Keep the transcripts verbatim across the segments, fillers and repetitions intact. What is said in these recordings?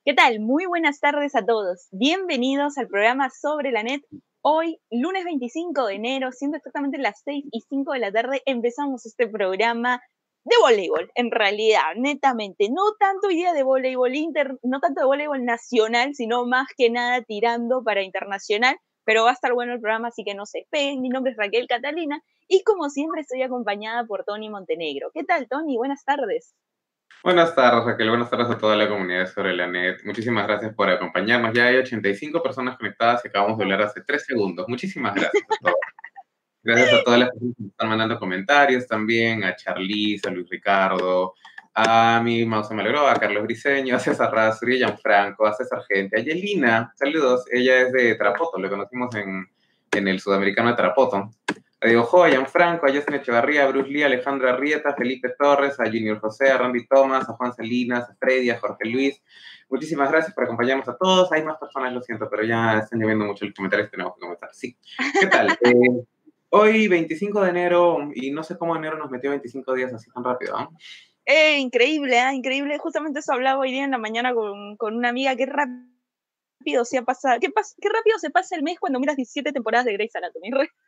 ¿Qué tal? Muy buenas tardes a todos. Bienvenidos al programa Sobre la Net. Hoy, lunes veinticinco de enero, siendo exactamente las seis y cinco de la tarde, empezamos este programa de voleibol, en realidad, netamente. No tanto idea de voleibol inter, no tanto de voleibol nacional, sino más que nada tirando para internacional, pero va a estar bueno el programa, así que no se despeguen. Mi nombre es Raquel Catalina y como siempre estoy acompañada por Tony Montenegro. ¿Qué tal, Tony? Buenas tardes. Buenas tardes, Raquel. Buenas tardes a toda la comunidad sobre la net. Muchísimas gracias por acompañarnos. Ya hay ochenta y cinco personas conectadas y acabamos de hablar hace tres segundos. Muchísimas gracias a todos. Gracias a todas las personas que me están mandando comentarios también, a Charlize, a Luis Ricardo, a mi Mausa Malgró, a Carlos Briseño, a César Rastri, a Gianfranco, a César Gente, a Yelina. Saludos. Ella es de Tarapoto, lo conocimos en, en el Sudamericano de Tarapoto. A Diego Joa, a Gianfranco, a Justin Echevarría, a Bruce Lee, a Alejandra Arrieta, a Felipe Torres, a Junior José, a Randy Thomas, a Juan Salinas, a Freddy, a Jorge Luis. Muchísimas gracias por acompañarnos a todos. Hay más personas, lo siento, pero ya están lloviendo mucho los comentarios, tenemos que comenzar. Sí. ¿Qué tal? Eh, hoy, veinticinco de enero, y no sé cómo enero nos metió veinticinco días así tan rápido, ¿no? Eh, increíble, ¿eh? Increíble. Justamente eso hablaba hoy día en la mañana con, con una amiga. Qué rápido se ha pasado. Qué, pas qué rápido se pasa el mes cuando miras diecisiete temporadas de Grey's Anatomy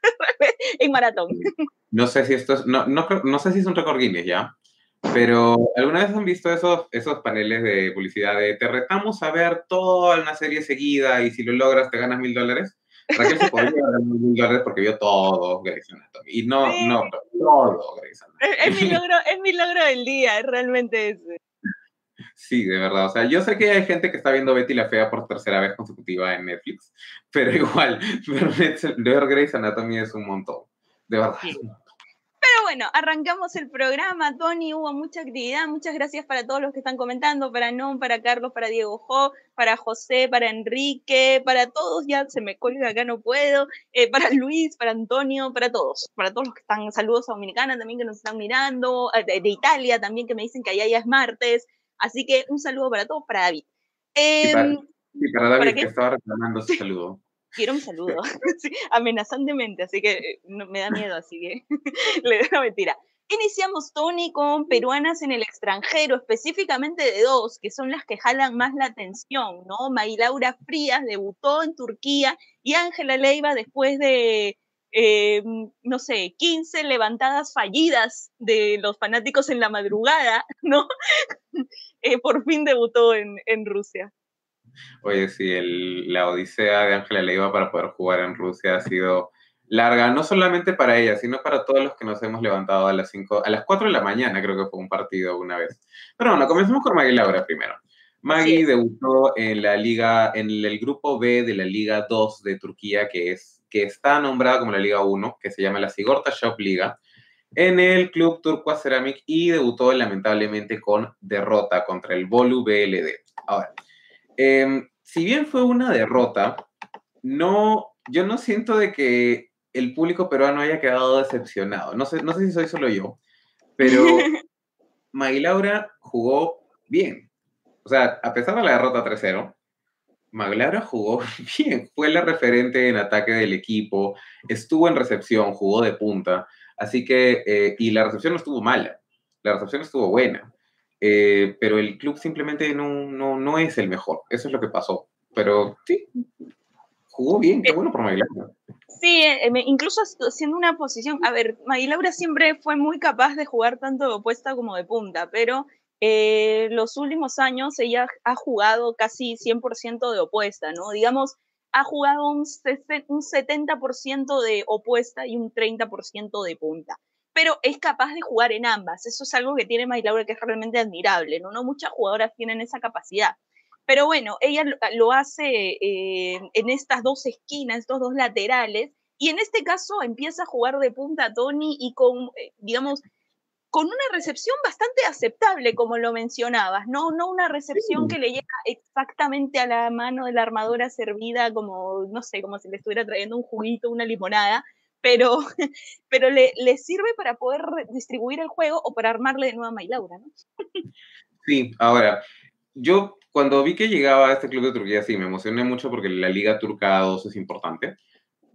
en maratón. No sé si esto es, no, no, no sé si es un récord Guinness, ¿ya? Pero ¿alguna vez han visto esos, esos paneles de publicidad de te retamos a ver toda una serie seguida y si lo logras te ganas mil dólares? Raquel se podría ganar mil dólares porque vio todo Grey's Anatomy. Y no, Sí. no, todo Grey's Anatomy. Es, es, mi logro, es mi logro del día, es realmente ese. Sí, de verdad. O sea, yo sé que hay gente que está viendo Betty la Fea por tercera vez consecutiva en Netflix, pero igual, ver Grey's Anatomy es un montón. De verdad. Sí. Pero bueno, arrancamos el programa, Tony, hubo mucha actividad, muchas gracias para todos los que están comentando, para Non, para Carlos, para Diego Jo, para José, para Enrique, para todos, ya se me cuelga acá, no puedo, eh, para Luis, para Antonio, para todos, para todos los que están, saludos a Dominicana también que nos están mirando, de, de Italia también que me dicen que allá ya es martes, así que un saludo para todos, para David. Y Eh, para, y para ¿Para David, qué? que estaba reclamando su saludo. Quiero un saludo, sí, amenazantemente, así que no, me da miedo, así que le da mentira. Iniciamos, Tony, con peruanas en el extranjero, específicamente de dos, que son las que jalan más la atención, ¿no? Maylaura Frías debutó en Turquía y Ángela Leiva, después de, eh, no sé, quince levantadas fallidas de los fanáticos en la madrugada, ¿no? eh, por fin debutó en, en Rusia. Oye, sí, el, la odisea de Ángela Leiva para poder jugar en Rusia ha sido larga, no solamente para ella, sino para todos los que nos hemos levantado a las cinco, a las cuatro de la mañana, creo que fue un partido una vez. Pero bueno, comencemos con Maggie Laura primero. Así Maggie es. debutó en la liga, en el grupo B de la Liga dos de Turquía, que, es, que está nombrada como la Liga uno, que se llama la Sigorta Shop Liga, en el club Turqua Ceramic y debutó lamentablemente con derrota contra el Bolu B L D. Ahora, eh, si bien fue una derrota, no, yo no siento de que el público peruano haya quedado decepcionado. No sé, no sé si soy solo yo, pero Maggie Laura jugó bien. O sea, a pesar de la derrota tres cero, Maggie Laura jugó bien. Fue la referente en ataque del equipo, estuvo en recepción, jugó de punta. Así que, eh, y la recepción no estuvo mala, la recepción estuvo buena. Eh, pero el club simplemente no, no, no es el mejor. Eso es lo que pasó. Pero sí, jugó bien, qué bueno por Maggie Laura. Sí, eh, incluso siendo una posición, a ver, Maggie Laura siempre fue muy capaz de jugar tanto de opuesta como de punta, pero eh, los últimos años ella ha jugado casi cien por ciento de opuesta, ¿no? Digamos, ha jugado un, un setenta por ciento de opuesta y un treinta por ciento de punta, pero es capaz de jugar en ambas, eso es algo que tiene Maggie Laura que es realmente admirable, ¿no? No muchas jugadoras tienen esa capacidad. Pero bueno, ella lo, lo hace eh, en estas dos esquinas, estos dos laterales, y en este caso empieza a jugar de punta a Tony y con, eh, digamos, con una recepción bastante aceptable, como lo mencionabas, ¿no? No una recepción que le llega exactamente a la mano de la armadora servida como, no sé, como si le estuviera trayendo un juguito, una limonada, pero, pero le, le sirve para poder distribuir el juego o para armarle de nuevo a Maylaura, ¿no? Sí, ahora, yo cuando vi que llegaba a este club de Turquía, sí, me emocioné mucho porque la Liga Turca dos es importante,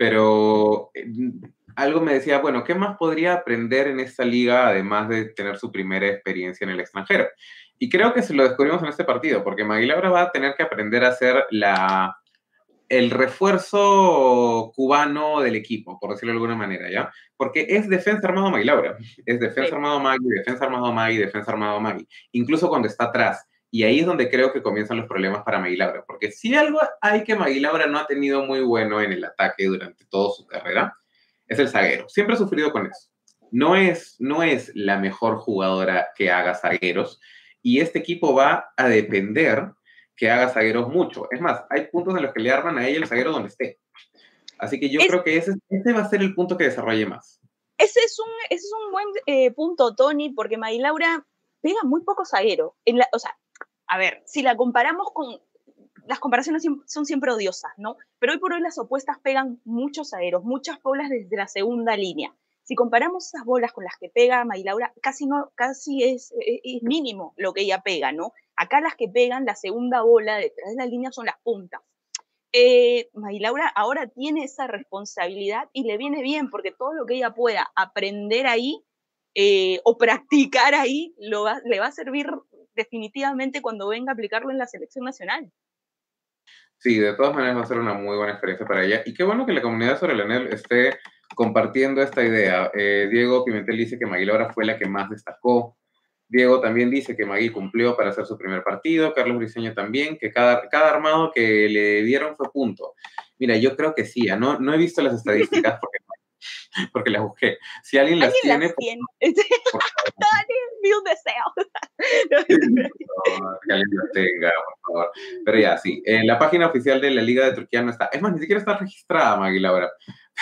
pero eh, algo me decía, bueno, ¿qué más podría aprender en esta liga además de tener su primera experiencia en el extranjero? Y creo que se lo descubrimos en este partido, porque Maguila ahora va a tener que aprender a hacer la, el refuerzo cubano del equipo, por decirlo de alguna manera, ¿ya? Porque es defensa armado Magui Laura, es defensa Sí. armado Magui, defensa armado Magui, defensa armado Magui, incluso cuando está atrás. Y ahí es donde creo que comienzan los problemas para Magui Laura, porque si algo hay que Magui Laura no ha tenido muy bueno en el ataque durante toda su carrera, es el zaguero. Siempre ha sufrido con eso. No es, no es la mejor jugadora que haga zagueros, y este equipo va a depender que haga zagueros mucho. Es más, hay puntos en los que le arman a ella el zaguero donde esté. Así que yo es, creo que ese, ese va a ser el punto que desarrolle más. Ese es un, ese es un buen eh, punto, Tony, porque Magui Laura pega muy poco zaguero. En la, o sea, a ver, si la comparamos con... Las comparaciones son siempre odiosas, ¿no? Pero hoy por hoy las opuestas pegan muchos zagueros, muchas bolas desde la segunda línea. Si comparamos esas bolas con las que pega Magui Laura, casi, no, casi es, es mínimo lo que ella pega, ¿no? Acá las que pegan la segunda bola detrás de la línea son las puntas. Eh, Magui Laura ahora tiene esa responsabilidad y le viene bien porque todo lo que ella pueda aprender ahí eh, o practicar ahí lo va, le va a servir definitivamente cuando venga a aplicarlo en la selección nacional. Sí, de todas maneras va a ser una muy buena experiencia para ella. Y qué bueno que la comunidad sobre el ANEL esté compartiendo esta idea. Eh, Diego Pimentel dice que Magui Laura fue la que más destacó. Diego también dice que Magui cumplió para hacer su primer partido. Carlos Briceño también, que cada, cada armado que le dieron fue punto. Mira, yo creo que sí. No, no he visto las estadísticas porque, porque las busqué. Si alguien las ¿Alguien tiene, las tiene? Por favor. Mi un deseo. Por favor, que alguien las tenga, por favor. Pero ya, sí. En la página oficial de la Liga de Turquía no está. Es más, ni siquiera está registrada Magui Laura.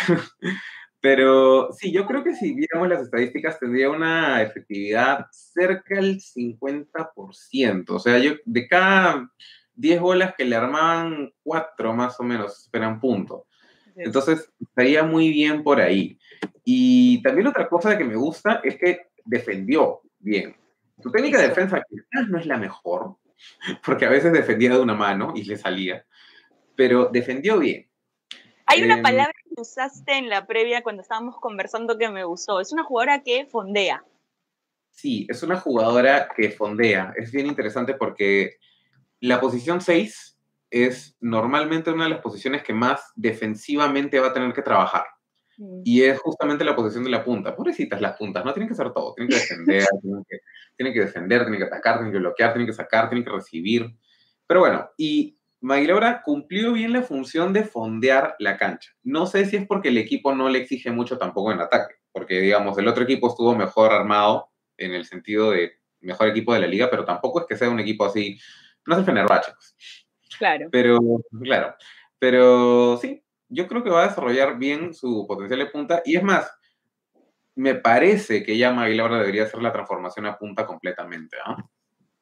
Pero sí, yo creo que si viéramos las estadísticas tendría una efectividad cerca del cincuenta por ciento. O sea, yo de cada diez bolas que le armaban, cuatro más o menos esperan punto. Entonces, estaría muy bien por ahí. Y también otra cosa que me gusta es que defendió bien. Su técnica de defensa quizás no es la mejor, porque a veces defendía de una mano y le salía, pero defendió bien. Hay una palabra que usaste en la previa cuando estábamos conversando que me gustó. Es una jugadora que fondea. Sí, es una jugadora que fondea. Es bien interesante porque la posición seis es normalmente una de las posiciones que más defensivamente va a tener que trabajar. Mm. Y es justamente la posición de la punta. Pobrecitas las puntas, no tienen que hacer todo. Tienen que defender, tienen, que, tienen que defender, tienen que atacar, tienen que bloquear, tienen que sacar, tienen que recibir. Pero bueno, y Magui Laura cumplió bien la función de fondear la cancha. No sé si es porque el equipo no le exige mucho tampoco en ataque, porque digamos, el otro equipo estuvo mejor armado en el sentido de mejor equipo de la liga, pero tampoco es que sea un equipo así, no es el Fenerbahce. Claro. Pero, claro, pero sí, yo creo que va a desarrollar bien su potencial de punta, y es más, me parece que ya Magui Laura debería hacer la transformación a punta completamente, ¿ah? ¿eh?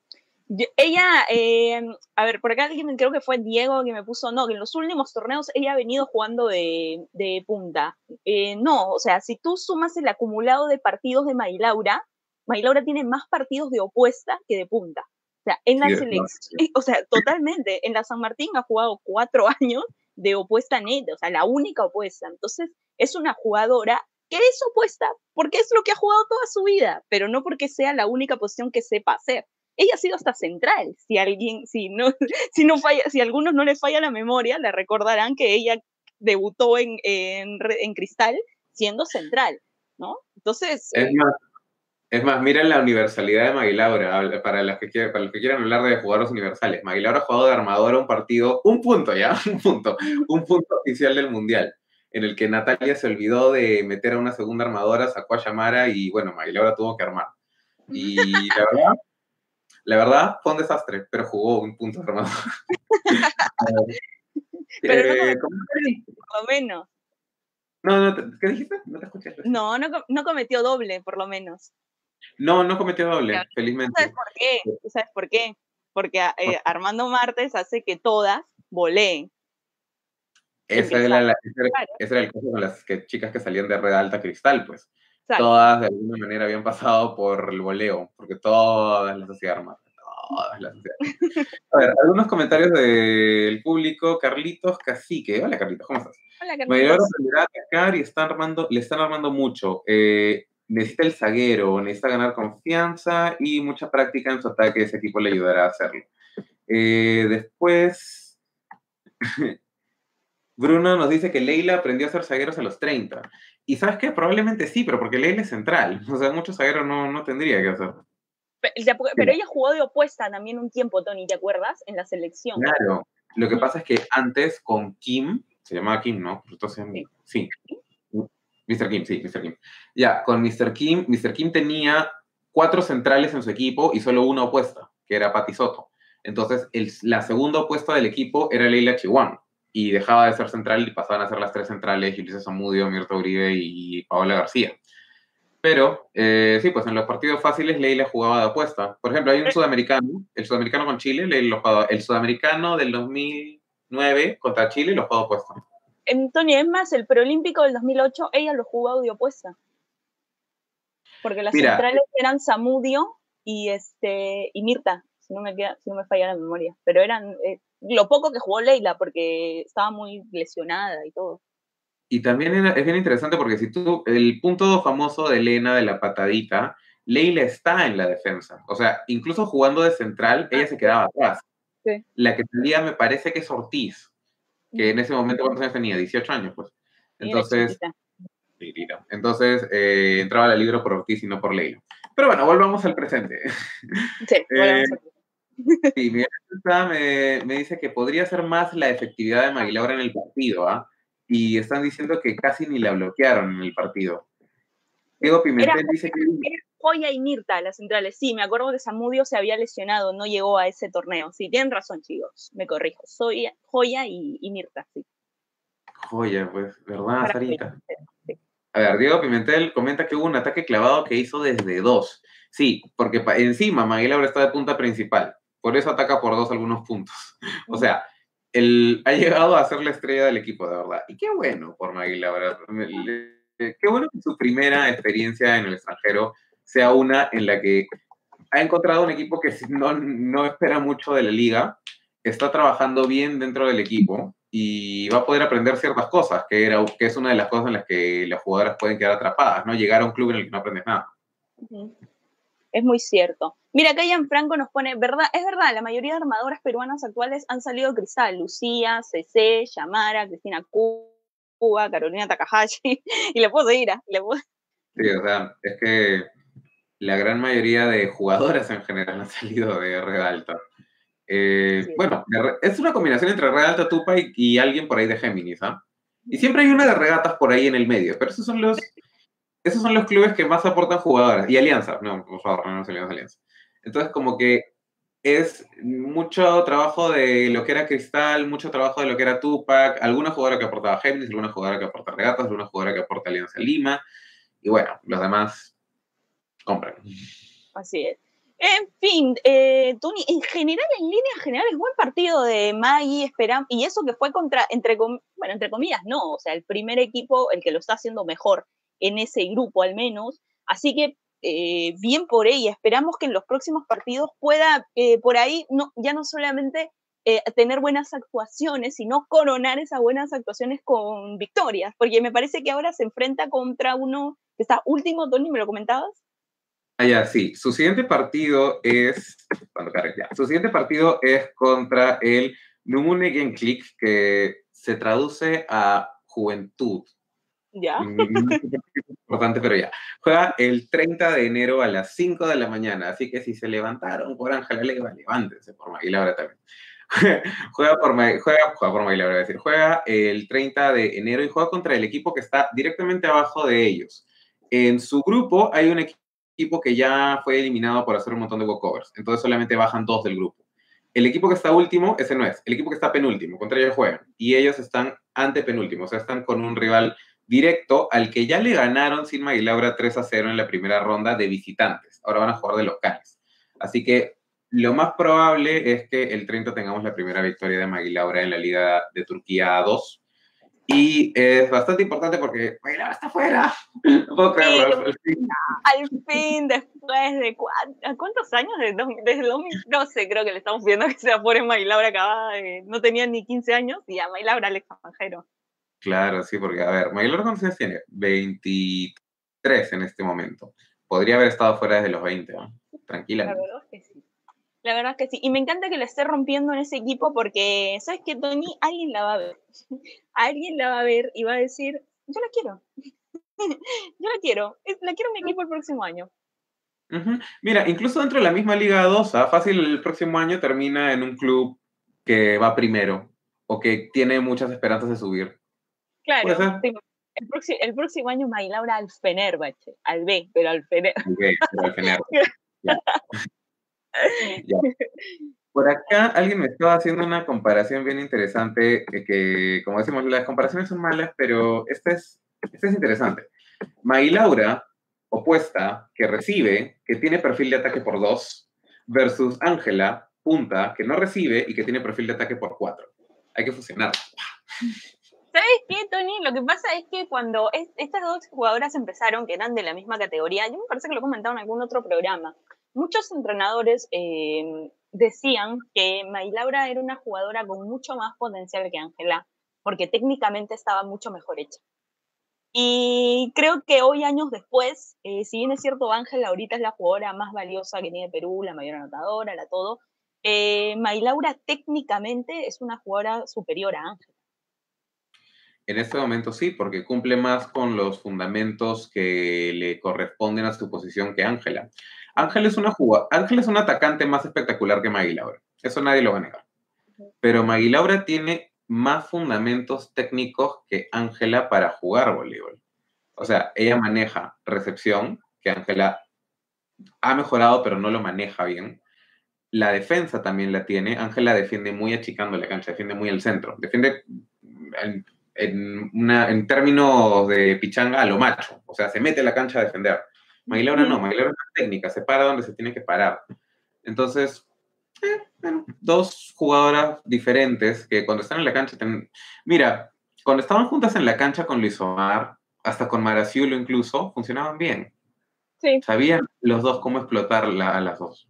Ella, eh, a ver, por acá alguien creo que fue Diego que me puso, no, que en los últimos torneos ella ha venido jugando de, de punta. Eh, no, o sea, si tú sumas el acumulado de partidos de Magui Laura, Magui Laura tiene más partidos de opuesta que de punta. O sea, en la sí, selección, o sea, totalmente, en la San Martín ha jugado cuatro años de opuesta neta, o sea, la única opuesta. Entonces, es una jugadora que es opuesta porque es lo que ha jugado toda su vida, pero no porque sea la única posición que sepa hacer. Ella ha sido hasta central. Si alguien, si no, si no falla, si a algunos no les falla la memoria, le recordarán que ella debutó en, en, en Cristal siendo central, ¿no? Entonces. Es más, es más, mira la universalidad de Magui Laura, para los que quieran, para los que quieran hablar de jugadores universales. Magui Laura ha jugado de armadora un partido, un punto ya, un punto, un punto oficial del Mundial, en el que Natalia se olvidó de meter a una segunda armadora, sacó a Yamara y bueno, Magui Laura tuvo que armar. Y la verdad, La verdad, fue un desastre, pero jugó un punto armado. Pero no cometió, por lo menos. No, no, ¿qué dijiste? No te escuché. No, no, no cometió doble, por lo menos. No, no cometió doble, claro, felizmente. ¿Sabes por qué? ¿Sabes por qué? Porque eh, Armando Martes hace que todas voleen. Esa era, la, ese era, claro. ese era el caso con las que, chicas que salían de Red Alta Cristal, pues. Exacto. Todas de alguna manera habían pasado por el voleo, porque todas las hacía armar. todas las A ver, algunos comentarios del público. Carlitos Cacique. Hola, Carlitos, ¿cómo estás? Hola, Mayor Carlitos. aprenderá a atacar y está armando, le están armando mucho. Eh, necesita el zaguero, necesita ganar confianza y mucha práctica en su ataque. Ese equipo le ayudará a hacerlo. Eh, después, Bruno nos dice que Leila aprendió a ser zagueros a los treinta. Y ¿sabes qué? Probablemente sí, pero porque Leila es central. O sea, muchos zagueros no, no tendría que hacer. Pero, pero ella jugó de opuesta también un tiempo, Tony, ¿te acuerdas? En la selección. Claro. Lo que pasa es que antes con Kim, se llamaba Kim, ¿no? Entonces, sí. sí. mister Kim, sí, mister Kim. Ya, con mister Kim, mister Kim tenía cuatro centrales en su equipo y solo una opuesta, que era Pati Soto. Entonces, el, la segunda opuesta del equipo era Leila Chihuahua. Y dejaba de ser central y pasaban a ser las tres centrales, Ulises Zamudio, Mirta Uribe y Paola García. Pero, eh, sí, pues en los partidos fáciles Leila jugaba de opuesta. Por ejemplo, hay un sudamericano, el sudamericano con Chile, Leila lo jugaba, el sudamericano del dos mil nueve contra Chile lo jugaba opuesta. Antonio, es más, el preolímpico del dos mil ocho, ella lo jugó de opuesta. Porque las Mira, centrales eran Zamudio y, este, y Mirta, si no, me queda, si no me falla la memoria. Pero eran eh, lo poco que jugó Leila, porque estaba muy lesionada y todo. Y también era, es bien interesante porque si tú, el punto famoso de Elena de la patadita, Leila está en la defensa. O sea, incluso jugando de central, ella se quedaba atrás. Sí. La que salía me parece que es Ortiz, que en ese momento, ¿cuántos años tenía? dieciocho años, pues. Entonces, entonces eh, entraba a la libro por Ortiz y no por Leila. Pero bueno, volvamos al presente. Sí, volvamos al presente. Sí, Miguel me, me dice que podría ser más la efectividad de Magui Laura en el partido, ¿ah? ¿eh? Y están diciendo que casi ni la bloquearon en el partido. Diego Pimentel era, dice que... Era Joya y Mirta, las centrales. Sí, me acuerdo que Zamudio se había lesionado, no llegó a ese torneo. Sí, tienen razón, chicos, me corrijo. Soy Joya y, y Mirta, sí. Joya, pues, ¿verdad, Sarita? Sí. A ver, Diego Pimentel comenta que hubo un ataque clavado que hizo desde dos. Sí, porque encima Magui Laura está de punta principal. Por eso ataca por dos algunos puntos. O sea... Él ha llegado a ser la estrella del equipo, de verdad. Y qué bueno por Magui Laura. Qué bueno que su primera experiencia en el extranjero sea una en la que ha encontrado un equipo que no, no espera mucho de la liga, está trabajando bien dentro del equipo y va a poder aprender ciertas cosas, que, era, que es una de las cosas en las que las jugadoras pueden quedar atrapadas, ¿no? Llegar a un club en el que no aprendes nada. Uh-huh. Es muy cierto. Mira, acá Franco nos pone, verdad, es verdad, la mayoría de armadoras peruanas actuales han salido de cristal. Lucía, C C, Yamara, Cristina Cuba, Carolina Takahashi, y le puedo seguir, ¿eh? Le puedo... Sí, o sea, es que la gran mayoría de jugadoras en general han salido de Red Alta. Eh, sí. Bueno, es una combinación entre Red Alta, Tupa y, y alguien por ahí de Géminis, ¿ah? ¿eh? Y siempre hay una de regatas por ahí en el medio, pero esos son los... Esos son los clubes que más aportan jugadoras. Y Alianza, no, por favor, no nos olvidemos de Alianza. Entonces, como que es mucho trabajo de lo que era Cristal, mucho trabajo de lo que era Tupac, alguna jugadora que aportaba Géminis, alguna jugadora que aporta Regatas, alguna jugadora que aporta Alianza Lima, y bueno, los demás compran. Así es. En fin, eh, Tony, en general, en líneas generales, buen partido de Magui, esperamos, y eso que fue contra, entre, bueno, entre comillas, no, o sea, el primer equipo, el que lo está haciendo mejor en ese grupo al menos, así que eh, bien por ella, esperamos que en los próximos partidos pueda eh, por ahí no, ya no solamente eh, tener buenas actuaciones, sino coronar esas buenas actuaciones con victorias, porque me parece que ahora se enfrenta contra uno que está último, Tony, ¿me lo comentabas? Ah, ya, sí. Su siguiente partido es... Cuando cargue, ya. Su siguiente partido es contra el Numune Genklik, que se traduce a juventud. Ya. Importante, pero ya. Juega el treinta de enero a las cinco de la mañana, así que si se levantaron por Ángela Leiva, levántense por Magui Laura también. juega por juega, juega por Magui Laura, es decir, juega el treinta de enero y juega contra el equipo que está directamente abajo de ellos. En su grupo hay un equipo que ya fue eliminado por hacer un montón de walkovers, entonces solamente bajan dos del grupo. El equipo que está último, ese no es. El equipo que está penúltimo, contra ellos juegan. Y ellos están antepenúltimo, o sea, están con un rival directo al que ya le ganaron sin Magui Laura tres a cero en la primera ronda de visitantes. Ahora van a jugar de locales. Así que lo más probable es que el treinta tengamos la primera victoria de Magui Laura en la Liga de Turquía dos. Y es bastante importante porque Maylava está fuera. No puedo creerlo. Al fin, al fin, después de ¿cuántos años? Desde el dos mil doce creo que le estamos viendo que se afuera en Maylaura acabada, de, no tenía ni quince años, y a Maylaura al extranjero. Claro, sí, porque, a ver, Maylaura ¿cuántos años tiene? veintitrés en este momento. Podría haber estado fuera desde los veinte, ¿no? Tranquilamente. La verdad es que sí. La verdad es que sí. Y me encanta que la esté rompiendo en ese equipo porque, ¿sabes qué, Tony? Alguien la va a ver. Alguien la va a ver y va a decir, yo la quiero. Yo la quiero. La quiero en mi equipo el próximo año. Uh-huh. Mira, incluso dentro de la misma Liga dos, ¿eh? Fácil el próximo año termina en un club que va primero o que tiene muchas esperanzas de subir. Claro. Sí. El, próximo, el próximo año Maylaura al Fenerbahce, al B, pero al Fenerbahce. Al B, pero al Fenerbahce. Ya. Ya. Por acá alguien me estaba haciendo una comparación bien interesante, que, que como decimos, las comparaciones son malas, pero esta es, esta es interesante. Maylaura, opuesta, que recibe, que tiene perfil de ataque por dos, versus Ángela, punta, que no recibe y que tiene perfil de ataque por cuatro. Hay que fusionar. ¿Sabes qué, Tony? Lo que pasa es que cuando es, estas dos jugadoras empezaron, que eran de la misma categoría, yo me parece que lo he comentado en algún otro programa, muchos entrenadores eh, decían que Maylaura era una jugadora con mucho más potencial que Ángela, porque técnicamente estaba mucho mejor hecha. Y creo que hoy, años después, eh, si bien es cierto, Ángela ahorita es la jugadora más valiosa que tiene Perú, la mayor anotadora, la todo, eh, Maylaura técnicamente es una jugadora superior a Ángela. En este momento sí, porque cumple más con los fundamentos que le corresponden a su posición que Ángela. Ángela es una jugada, Ángela es un atacante más espectacular que Maylaura. Eso nadie lo va a negar. Pero Maylaura tiene más fundamentos técnicos que Ángela para jugar voleibol. O sea, ella maneja recepción, que Ángela ha mejorado, pero no lo maneja bien. La defensa también la tiene. Ángela defiende muy achicando la cancha, defiende muy el centro. Defiende en, en, una, en términos de pichanga a lo macho. O sea, se mete a la cancha a defender. Maylaura no, Maylaura es una técnica, se para donde se tiene que parar. Entonces, eh, bueno, dos jugadoras diferentes que cuando están en la cancha... Ten... Mira, cuando estaban juntas en la cancha con Luis Omar, hasta con Maraciulo incluso, funcionaban bien. Sí. Sabían los dos cómo explotar la, a las dos.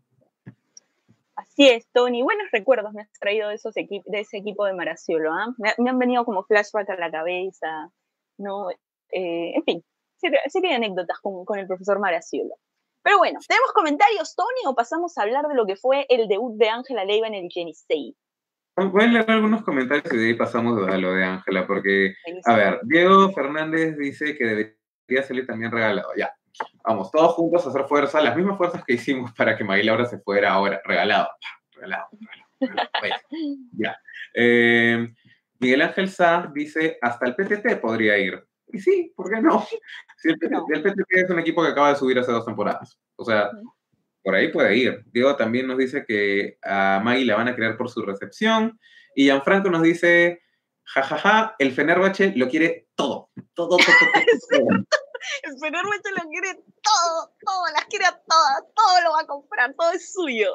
Así es, Tony. Buenos recuerdos me has traído de, esos equi de ese equipo de Maraciulo. ¿eh? Me, me, han venido como flashbacks a la cabeza. ¿no? Eh, en fin, serie, serie de anécdotas con, con el profesor Maraciulo. Pero bueno, ¿tenemos comentarios, Tony, o pasamos a hablar de lo que fue el debut de Ángela Leiva en el Yenisei? Voy a leer algunos comentarios y de ahí pasamos a lo de Ángela, porque, a ver, Diego Fernández dice que debería salir también regalado. Ya, vamos, todos juntos a hacer fuerza, las mismas fuerzas que hicimos para que Maylaura se fuera ahora, regalado, regalado, regalado, regalado. Ya. Eh, Miguel Ángel Sá dice, hasta el P T T podría ir. Y sí, ¿por qué no? Si el, P T T, no. el P T T es un equipo que acaba de subir hace dos temporadas. O sea, por ahí puede ir. Diego también nos dice que a Maggie la van a crear por su recepción. Y Gianfranco nos dice, jajaja, ja, ja, el Fenerbahce lo quiere todo. Todo, todo, todo. todo. El Fenerbahce lo quiere todo, todo, las quiere a todas, todo lo va a comprar, todo es suyo.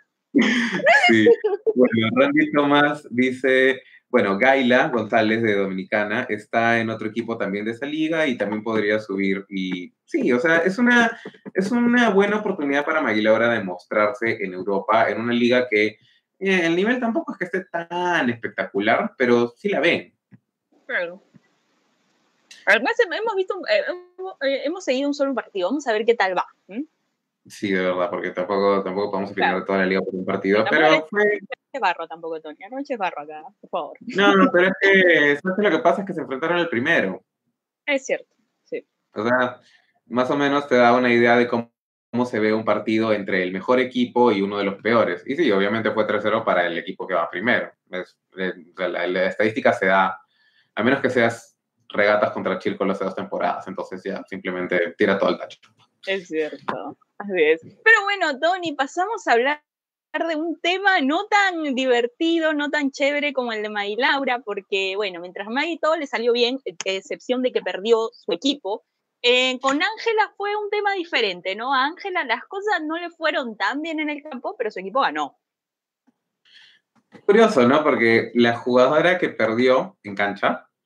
Sí. Bueno, Randy Tomás dice, bueno, Gaila González de Dominicana está en otro equipo también de esa liga y también podría subir. Y sí, o sea, es una, es una buena oportunidad para Maylaura de mostrarse en Europa, en una liga que eh, el nivel tampoco es que esté tan espectacular, pero sí la ven. Claro. Además, hemos visto, eh, hemos, eh, hemos seguido un solo partido. Vamos a ver qué tal va. ¿Mm? Sí, de verdad, porque tampoco, tampoco podemos opinar claro. de toda la liga por un partido, sí, pero fue... No barro tampoco, Tony, no eches barro acá, por favor. No, no, pero es que, ¿sabes lo que pasa? Es que se enfrentaron al primero. Es cierto, sí. O sea, más o menos te da una idea de cómo, cómo se ve un partido entre el mejor equipo y uno de los peores. Y sí, obviamente fue tres cero para el equipo que va primero. Es, la, la, la estadística se da, a menos que seas regatas contra Chilcolo hace dos temporadas, entonces ya simplemente tira todo el tacho. Es cierto, así es. Pero bueno, Tony, pasamos a hablar de un tema no tan divertido, no tan chévere como el de Maylaura, porque, bueno, mientras Maggie todo le salió bien, excepción de que perdió su equipo, eh, con Ángela fue un tema diferente, ¿no? A Ángela las cosas no le fueron tan bien en el campo, pero su equipo ganó. Curioso, ¿no? Porque la jugadora que perdió en cancha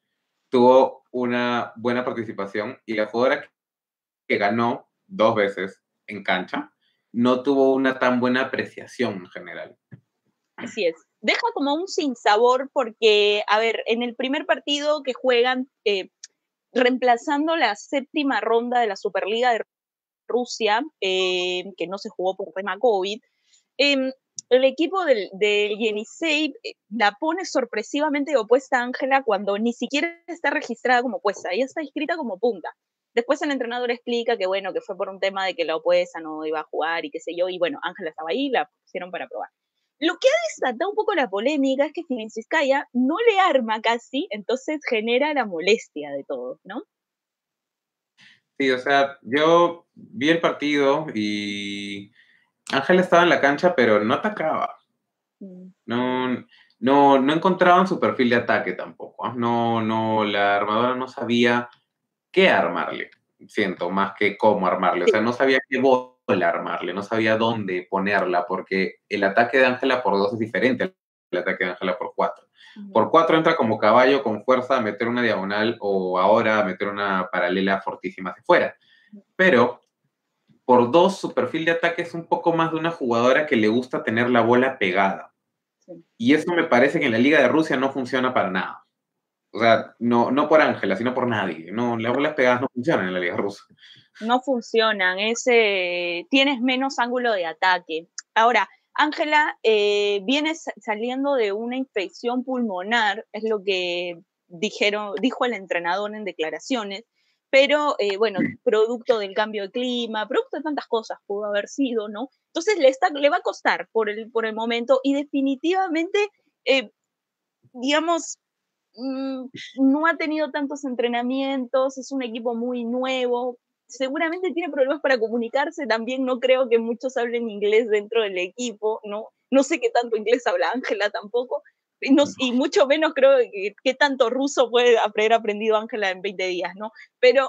tuvo una buena participación y la jugadora que ganó dos veces en cancha no tuvo una tan buena apreciación en general. Así es. Deja como un sinsabor porque, a ver, en el primer partido que juegan, eh, reemplazando la séptima ronda de la Superliga de Rusia, eh, que no se jugó por tema COVID, eh, el equipo del, del Yenisei la pone sorpresivamente opuesta a Ángela cuando ni siquiera está registrada como opuesta, ella está inscrita como punta. Después el entrenador explica que bueno, que fue por un tema de que la opuesta no iba a jugar y qué sé yo, y bueno, Ángela estaba ahí, la pusieron para probar. Lo que ha desatado un poco la polémica es que Filinskaya no le arma casi, entonces genera la molestia de todos, ¿no? Sí, o sea, yo vi el partido y Ángela estaba en la cancha, pero no atacaba. Mm. No, no, no encontraban su perfil de ataque tampoco. ¿eh? No, no, la armadora no sabía qué armarle, siento, más que cómo armarle. O sea, no sabía qué bola armarle, no sabía dónde ponerla, porque el ataque de Ángela por dos es diferente al ataque de Ángela por cuatro. Uh-huh. Por cuatro entra como caballo con fuerza a meter una diagonal o ahora a meter una paralela fortísima hacia afuera. Pero por dos, su perfil de ataque es un poco más de una jugadora que le gusta tener la bola pegada. Sí. Y eso me parece que en la Liga de Rusia no funciona para nada. O sea, no, no por Ángela, sino por nadie. No, las bolas pegadas no funcionan en la Liga Rusa. No funcionan, ese, tienes menos ángulo de ataque. Ahora, Ángela eh, viene saliendo de una infección pulmonar, es lo que dijeron, dijo el entrenador en declaraciones, pero eh, bueno, producto del cambio de clima, producto de tantas cosas pudo haber sido, ¿no? Entonces le, está, le va a costar por el, por el momento y definitivamente, eh, digamos, mmm, no ha tenido tantos entrenamientos, es un equipo muy nuevo, seguramente tiene problemas para comunicarse, también no creo que muchos hablen inglés dentro del equipo, no, no sé qué tanto inglés habla Ángela tampoco, y, no, y mucho menos creo que, que tanto ruso puede haber aprendido Ángela en veinte días, ¿no? Pero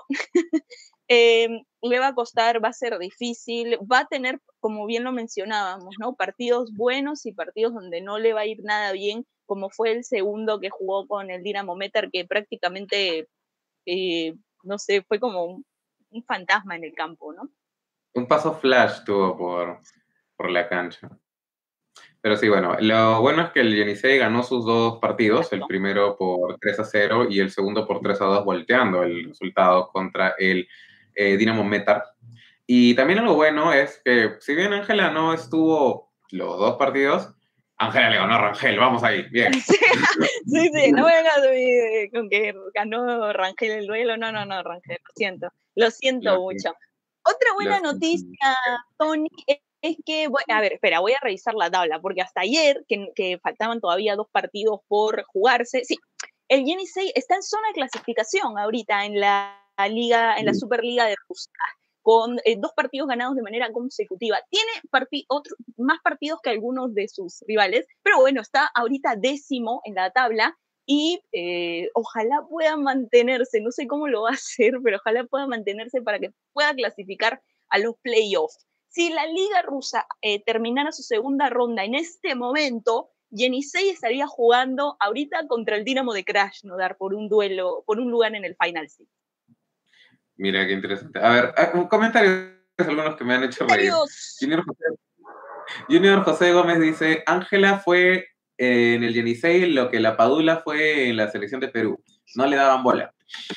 eh, le va a costar, va a ser difícil, va a tener, como bien lo mencionábamos, ¿no? Partidos buenos y partidos donde no le va a ir nada bien, como fue el segundo que jugó con el Dinamo Metar, que prácticamente, eh, no sé, fue como un, un fantasma en el campo, ¿no? Un paso flash tuvo por, por la cancha. Pero sí, bueno, lo bueno es que el Yenisei ganó sus dos partidos, el primero por tres a cero y el segundo por tres a dos, volteando el resultado contra el eh, Dinamo Metar. Y también algo bueno es que, si bien Ángela no estuvo los dos partidos, Ángela le ganó a Rangel, vamos ahí, bien. Sí, sí, sí, no vengas con que ganó Rangel el duelo, no, no, no, Rangel, lo siento, lo siento lo mucho. Siento. Otra buena lo noticia, siento. Tony, es, es que, bueno, a ver, espera, voy a revisar la tabla, porque hasta ayer, que, que faltaban todavía dos partidos por jugarse, sí, el Yenisei está en zona de clasificación ahorita en la liga, en la Superliga de Rusia, con eh, dos partidos ganados de manera consecutiva. Tiene parti otro, más partidos que algunos de sus rivales, pero bueno, está ahorita décimo en la tabla y eh, ojalá pueda mantenerse, no sé cómo lo va a hacer, pero ojalá pueda mantenerse para que pueda clasificar a los playoffs. Si la Liga Rusa eh, terminara su segunda ronda en este momento, Yenisei estaría jugando ahorita contra el Dinamo de Krasnodar por un duelo, por un lugar en el Final Six. Mira, qué interesante. A ver, un comentario, algunos que me han hecho reír. Junior José, Junior José Gómez dice, Ángela fue eh, en el Yenisei lo que la Padula fue en la selección de Perú. No le daban bola.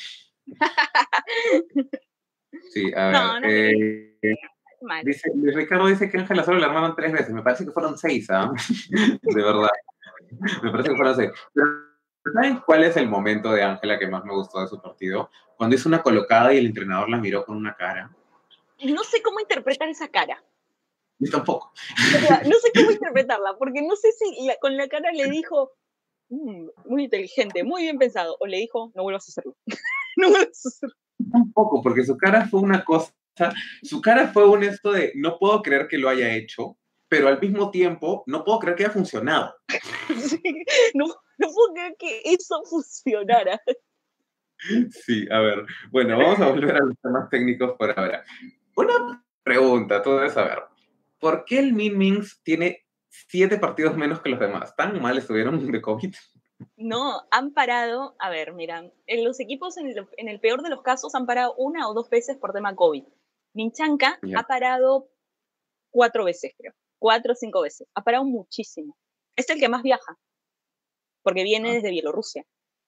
Sí, a ver. No, no, eh, dice, Luis Ricardo dice que Ángela solo la armaron tres veces. Me parece que fueron seis, ¿ah? ¿eh? De verdad. Me parece que fueron seis. Pero, ¿saben cuál es el momento de Ángela que más me gustó de su partido? Cuando hizo una colocada y el entrenador la miró con una cara. No sé cómo interpretar esa cara. Yo tampoco. O sea, no sé cómo interpretarla, porque no sé si la, con la cara le dijo, mmm, muy inteligente, muy bien pensado, o le dijo, no vuelvas a hacerlo. No vuelvas a hacerlo. Tampoco, porque su cara fue una cosa, su cara fue un esto de, no puedo creer que lo haya hecho, pero al mismo tiempo, no puedo creer que haya funcionado. Sí, no, no puedo creer que eso funcionara. Sí, a ver, bueno, vamos a volver a los temas técnicos por ahora. Una pregunta, tú debes saber, ¿por qué el Min Mings tiene siete partidos menos que los demás? ¿Tan mal estuvieron de COVID? No, han parado, a ver, mira, en los equipos en el, en el peor de los casos han parado una o dos veces por tema COVID. Minchanka Ya. ha parado cuatro veces, creo. Cuatro o cinco veces. Ha parado muchísimo. Es el que más viaja, porque viene Ah, desde Bielorrusia.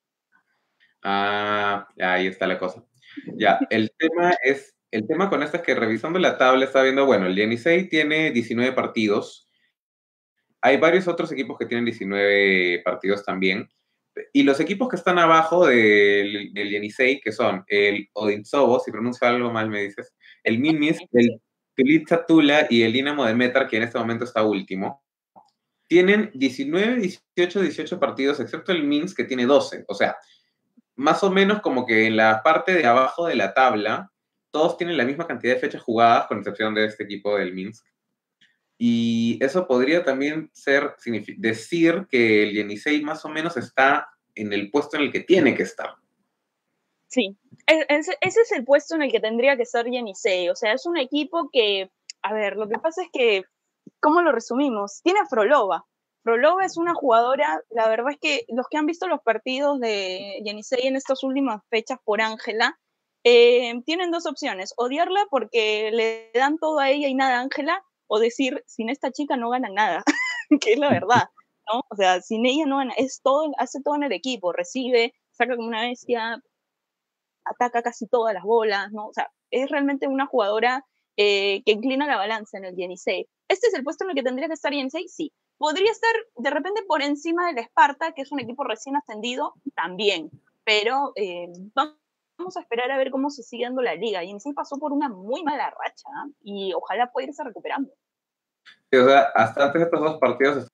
ah, ahí está la cosa. Ya, el tema es, el tema con esto es que revisando la tabla está viendo, bueno, el Yenisei tiene diecinueve partidos. Hay varios otros equipos que tienen diecinueve partidos también. Y los equipos que están abajo del, del Yenisei, que son el Odintsovo, si pronuncio algo mal me dices, el Minsk, Sí. el Tulitsa Tula y el Dinamo de Metar, que en este momento está último, tienen diecinueve, dieciocho, dieciocho partidos, excepto el Minsk, que tiene doce. O sea, más o menos como que en la parte de abajo de la tabla, todos tienen la misma cantidad de fechas jugadas, con excepción de este equipo del Minsk. Y eso podría también ser, decir que el Yenisei más o menos está en el puesto en el que tiene que estar. Sí, e, ese, ese es el puesto en el que tendría que ser Yenisei. O sea, es un equipo que, a ver, lo que pasa es que, ¿cómo lo resumimos? Tiene a Frolova. Frolova es una jugadora, la verdad es que los que han visto los partidos de Yenisei en estas últimas fechas por Ángela, eh, tienen dos opciones, odiarla porque le dan todo a ella y nada a Ángela, o decir, sin esta chica no ganan nada, que es la verdad, ¿no? O sea, sin ella no gana, es todo, hace todo en el equipo, recibe, saca como una bestia, ataca casi todas las bolas, ¿no? O sea, es realmente una jugadora eh, que inclina la balanza en el Yenisei. ¿Este es el puesto en el que tendría que estar Yenisei? Sí. ¿Podría estar de repente por encima del Esparta, que es un equipo recién ascendido? También. Pero eh, vamos a esperar a ver cómo se sigue dando la liga. Yenisei pasó por una muy mala racha, ¿eh? Y ojalá pueda irse recuperando. Sí, o sea, hasta antes de estos dos partidos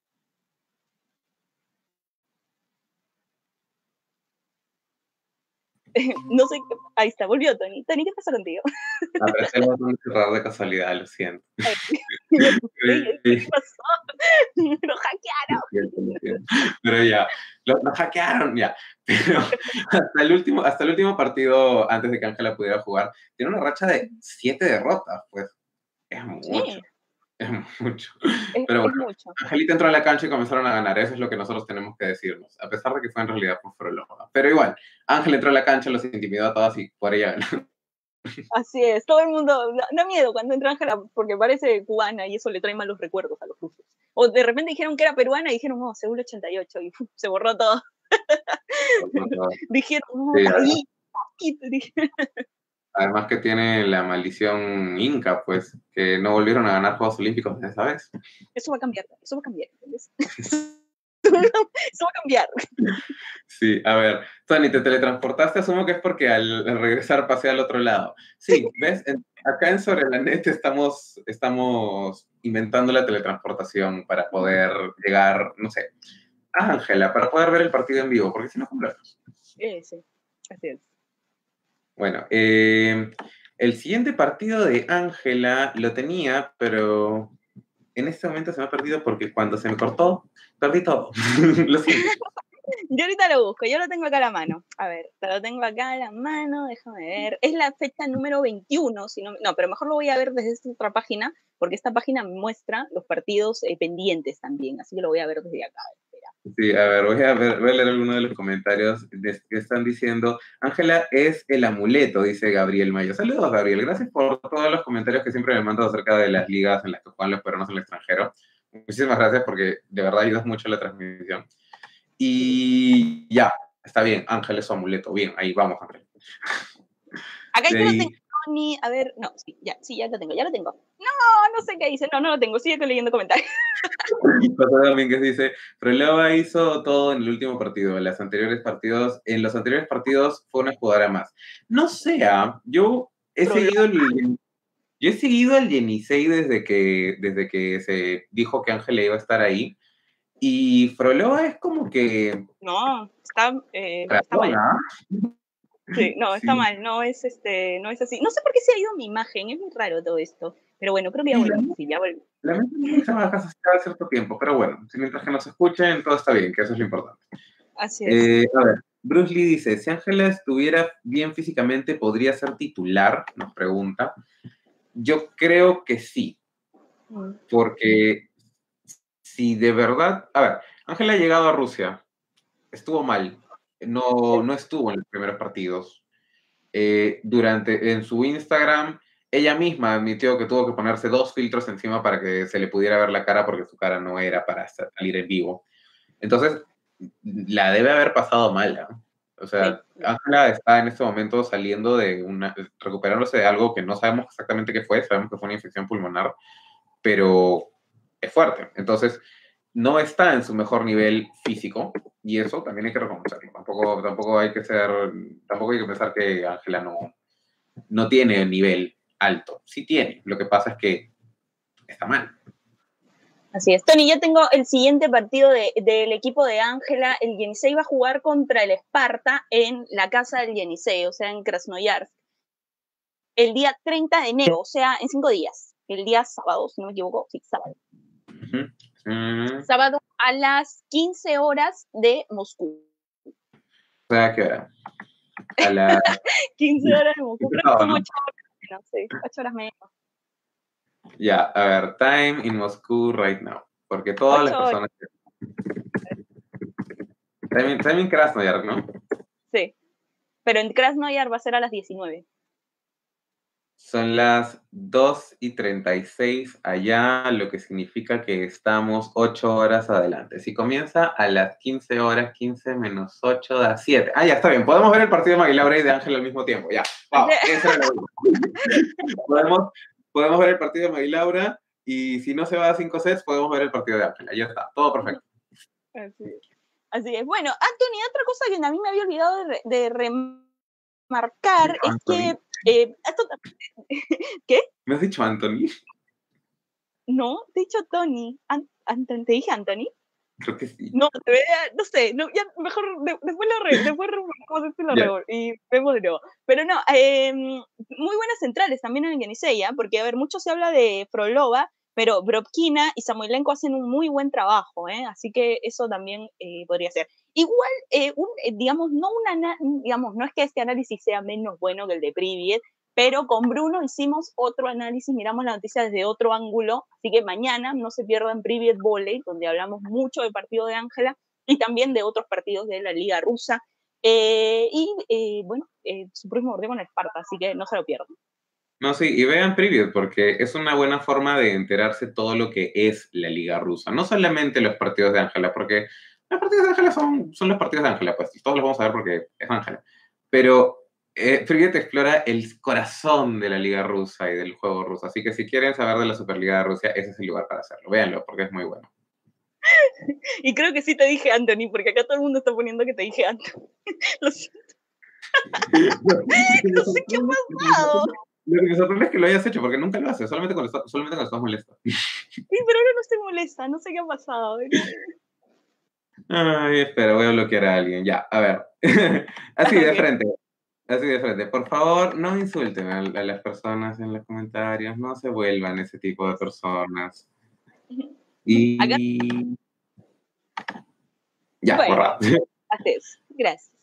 No sé, ahí está, volvió Tony. Tony, ¿qué pasa contigo? apreté el botón de cerrar de casualidad, lo siento. Me asusté, ¿qué pasó? Lo hackearon. Pero ya, lo, lo hackearon, ya. Pero hasta el, último, hasta el último partido, antes de que Ángela pudiera jugar, tiene una racha de siete derrotas, pues. Es mucho, Sí, es mucho. es, Pero es bueno, mucho. Angelita entró a la cancha y comenzaron a ganar. Eso es lo que nosotros tenemos que decirnos. A pesar de que fue en realidad por Frolova. Pero igual, Ángel entró a la cancha, los intimidó a todas y por ella ganó. Así es, todo el mundo da, da miedo cuando entra Ángela porque parece cubana y eso le trae malos recuerdos a los rusos. O de repente dijeron que era peruana y dijeron, oh, Seúl ochenta y ocho y uf, se borró todo. Dijeron, oh, Sí, ahí, además que tiene la maldición inca, pues, que no volvieron a ganar Juegos Olímpicos desde esa vez. eso va a cambiar, eso va a cambiar. Eso va a cambiar. Sí, a ver, Tony, te teletransportaste, asumo que es porque al, al regresar pasé al otro lado. Sí, ¿ves? En, acá en Sobre la Net estamos, estamos inventando la teletransportación para poder llegar, no sé, a Ángela, para poder ver el partido en vivo, porque si no, ¿cómo lo hacemos? Eh, sí, así es. Bueno, eh, el siguiente partido de Ángela lo tenía, pero en este momento se me ha perdido porque cuando se me cortó, perdí todo. Lo siento. Yo ahorita lo busco, yo lo tengo acá a la mano. A ver, te lo tengo acá a la mano, déjame ver. Es la fecha número veintiuno, si no, no, pero mejor lo voy a ver desde esta otra página, porque esta página me muestra los partidos eh, pendientes también, así que lo voy a ver desde acá. Espera. Sí, a ver, voy a, ver, voy a leer algunos de los comentarios que están diciendo. Ángela es el amuleto, dice Gabriel Mayo. Saludos, Gabriel. Gracias por todos los comentarios que siempre me mandas acerca de las ligas en las que juegan los peruanos en el extranjero. Muchísimas gracias porque de verdad ayudas mucho a la transmisión. Y ya, está bien, Ángel es su amuleto. Bien, ahí vamos, Ángel. Acá De yo lo ahí, tengo, Tony. A ver, no, sí, ya, sí, ya lo tengo, ya lo tengo. No, no sé qué dice, no, no lo tengo, sigue leyendo comentarios. José Domínguez dice, Frolova hizo todo en el último partido, en los anteriores partidos, en los anteriores partidos fue una jugadora más. No sé, ¿ah? yo he Pero lo- seguido el, yo he seguido al Yenisei desde que, desde que se dijo que Ángela iba a estar ahí, y Frolova es como que... no, está, eh, está mal. Ratona. Sí, no, está Sí, mal, no es este, no es así. No sé por qué se ha ido mi imagen, es muy raro todo esto. Pero bueno, creo que ya sí, la, volvió. Sí, ya volvió. la mente no se baja hasta cierto tiempo, pero bueno, si mientras que nos escuchen, todo está bien, que eso es lo importante. Así es. Eh, a ver, Bruce Lee dice, si Ángela estuviera bien físicamente, ¿podría ser titular? Nos pregunta. Yo creo que sí, Mm. porque si de verdad, a ver, Ángela ha llegado a Rusia estuvo mal. No, no estuvo en los primeros partidos. Eh, durante, en su Instagram, ella misma admitió que tuvo que ponerse dos filtros encima para que se le pudiera ver la cara porque su cara no era para salir en vivo. Entonces, la debe haber pasado mal, ¿no? O sea, Sí. Ángela está en este momento saliendo de una, recuperándose de algo que no sabemos exactamente qué fue, sabemos que fue una infección pulmonar, pero es fuerte. Entonces, no está en su mejor nivel físico y eso también hay que reconocerlo. Tampoco, tampoco hay que ser, tampoco hay que pensar que Ángela no, no tiene nivel alto. Sí tiene. Lo que pasa es que está mal. Así es. Tony, ya tengo el siguiente partido de, del equipo de Ángela. El Yenisei va a jugar contra el Esparta en la casa del Yenisei, o sea, en Krasnoyarsk, el día treinta de enero, o sea, en cinco días. El día sábado, si no me equivoco. Sí, sábado. Uh-huh. Uh-huh. Sábado a las quince horas de Moscú. O sea, ¿qué hora? A las quince horas de Moscú, creo que son ocho horas, no sé, ocho horas menos. Ya, a ver, time in Moscú right now. Porque todas las personas... Time in, time in Krasnoyarsk, ¿no? Sí, pero en Krasnoyarsk va a ser a las diecinueve. Son las dos y treinta y seis allá, lo que significa que estamos ocho horas adelante. Si comienza a las quince horas, quince menos ocho da siete. Ah, ya, está bien. Podemos ver el partido de Maguilaura y de Ángel al mismo tiempo. Ya, wow. Esa era la podemos, podemos ver el partido de Maguilaura y si no se va a cinco sets, podemos ver el partido de Ángel. Ahí está, todo perfecto. Así es. Así es. Bueno, Anthony, otra cosa que a mí me había olvidado de, de remarcar es que... Eh, esto, ¿qué? ¿Me has dicho Anthony? No, te he dicho Tony. An Anthony, ¿te dije Anthony? Creo que sí. No, no sé, no, ya mejor de, después lo re, después lo, lo yeah. re, y vemos de nuevo. Pero no, eh, muy buenas centrales también en el Yenisei, ¿eh? Porque a ver, mucho se habla de Frolova, pero Brodkina y Samoilenko hacen un muy buen trabajo, ¿eh? Así que eso también eh, podría ser. Igual, eh, un, eh, digamos, no una, digamos, no es que este análisis sea menos bueno que el de Privet, pero con Bruno hicimos otro análisis, miramos la noticia desde otro ángulo, así que mañana no se pierdan Privet Volley, donde hablamos mucho del partido de Ángela y también de otros partidos de la Liga Rusa. Eh, y eh, bueno, eh, su próximo partido con el Esparta, así que no se lo pierdan. No, sí, y vean Privet, porque es una buena forma de enterarse todo lo que es la Liga Rusa. No solamente los partidos de Ángela, porque los partidos de Ángela son, son los partidos de Ángela, pues todos los vamos a ver porque es Ángela. Pero eh, Privet explora el corazón de la Liga Rusa y del juego ruso. Así que si quieren saber de la Superliga de Rusia, ese es el lugar para hacerlo. Véanlo, porque es muy bueno. Y creo que sí te dije Anthony, porque acá todo el mundo está poniendo que te dije Anthony. Lo siento. No sé qué ha pasado. Lo que me sorprende es que lo hayas hecho, porque nunca lo haces, solamente cuando, está, solamente cuando estás molesta. Sí, pero ahora no estoy molesta, no sé qué ha pasado. Ay, espera, voy a bloquear a alguien. Ya, a ver. Así de frente. Así de frente. Por favor, no insulten a, a las personas en los comentarios. No se vuelvan ese tipo de personas. Y... Acá... Ya, bueno, borrado. Así es. Gracias.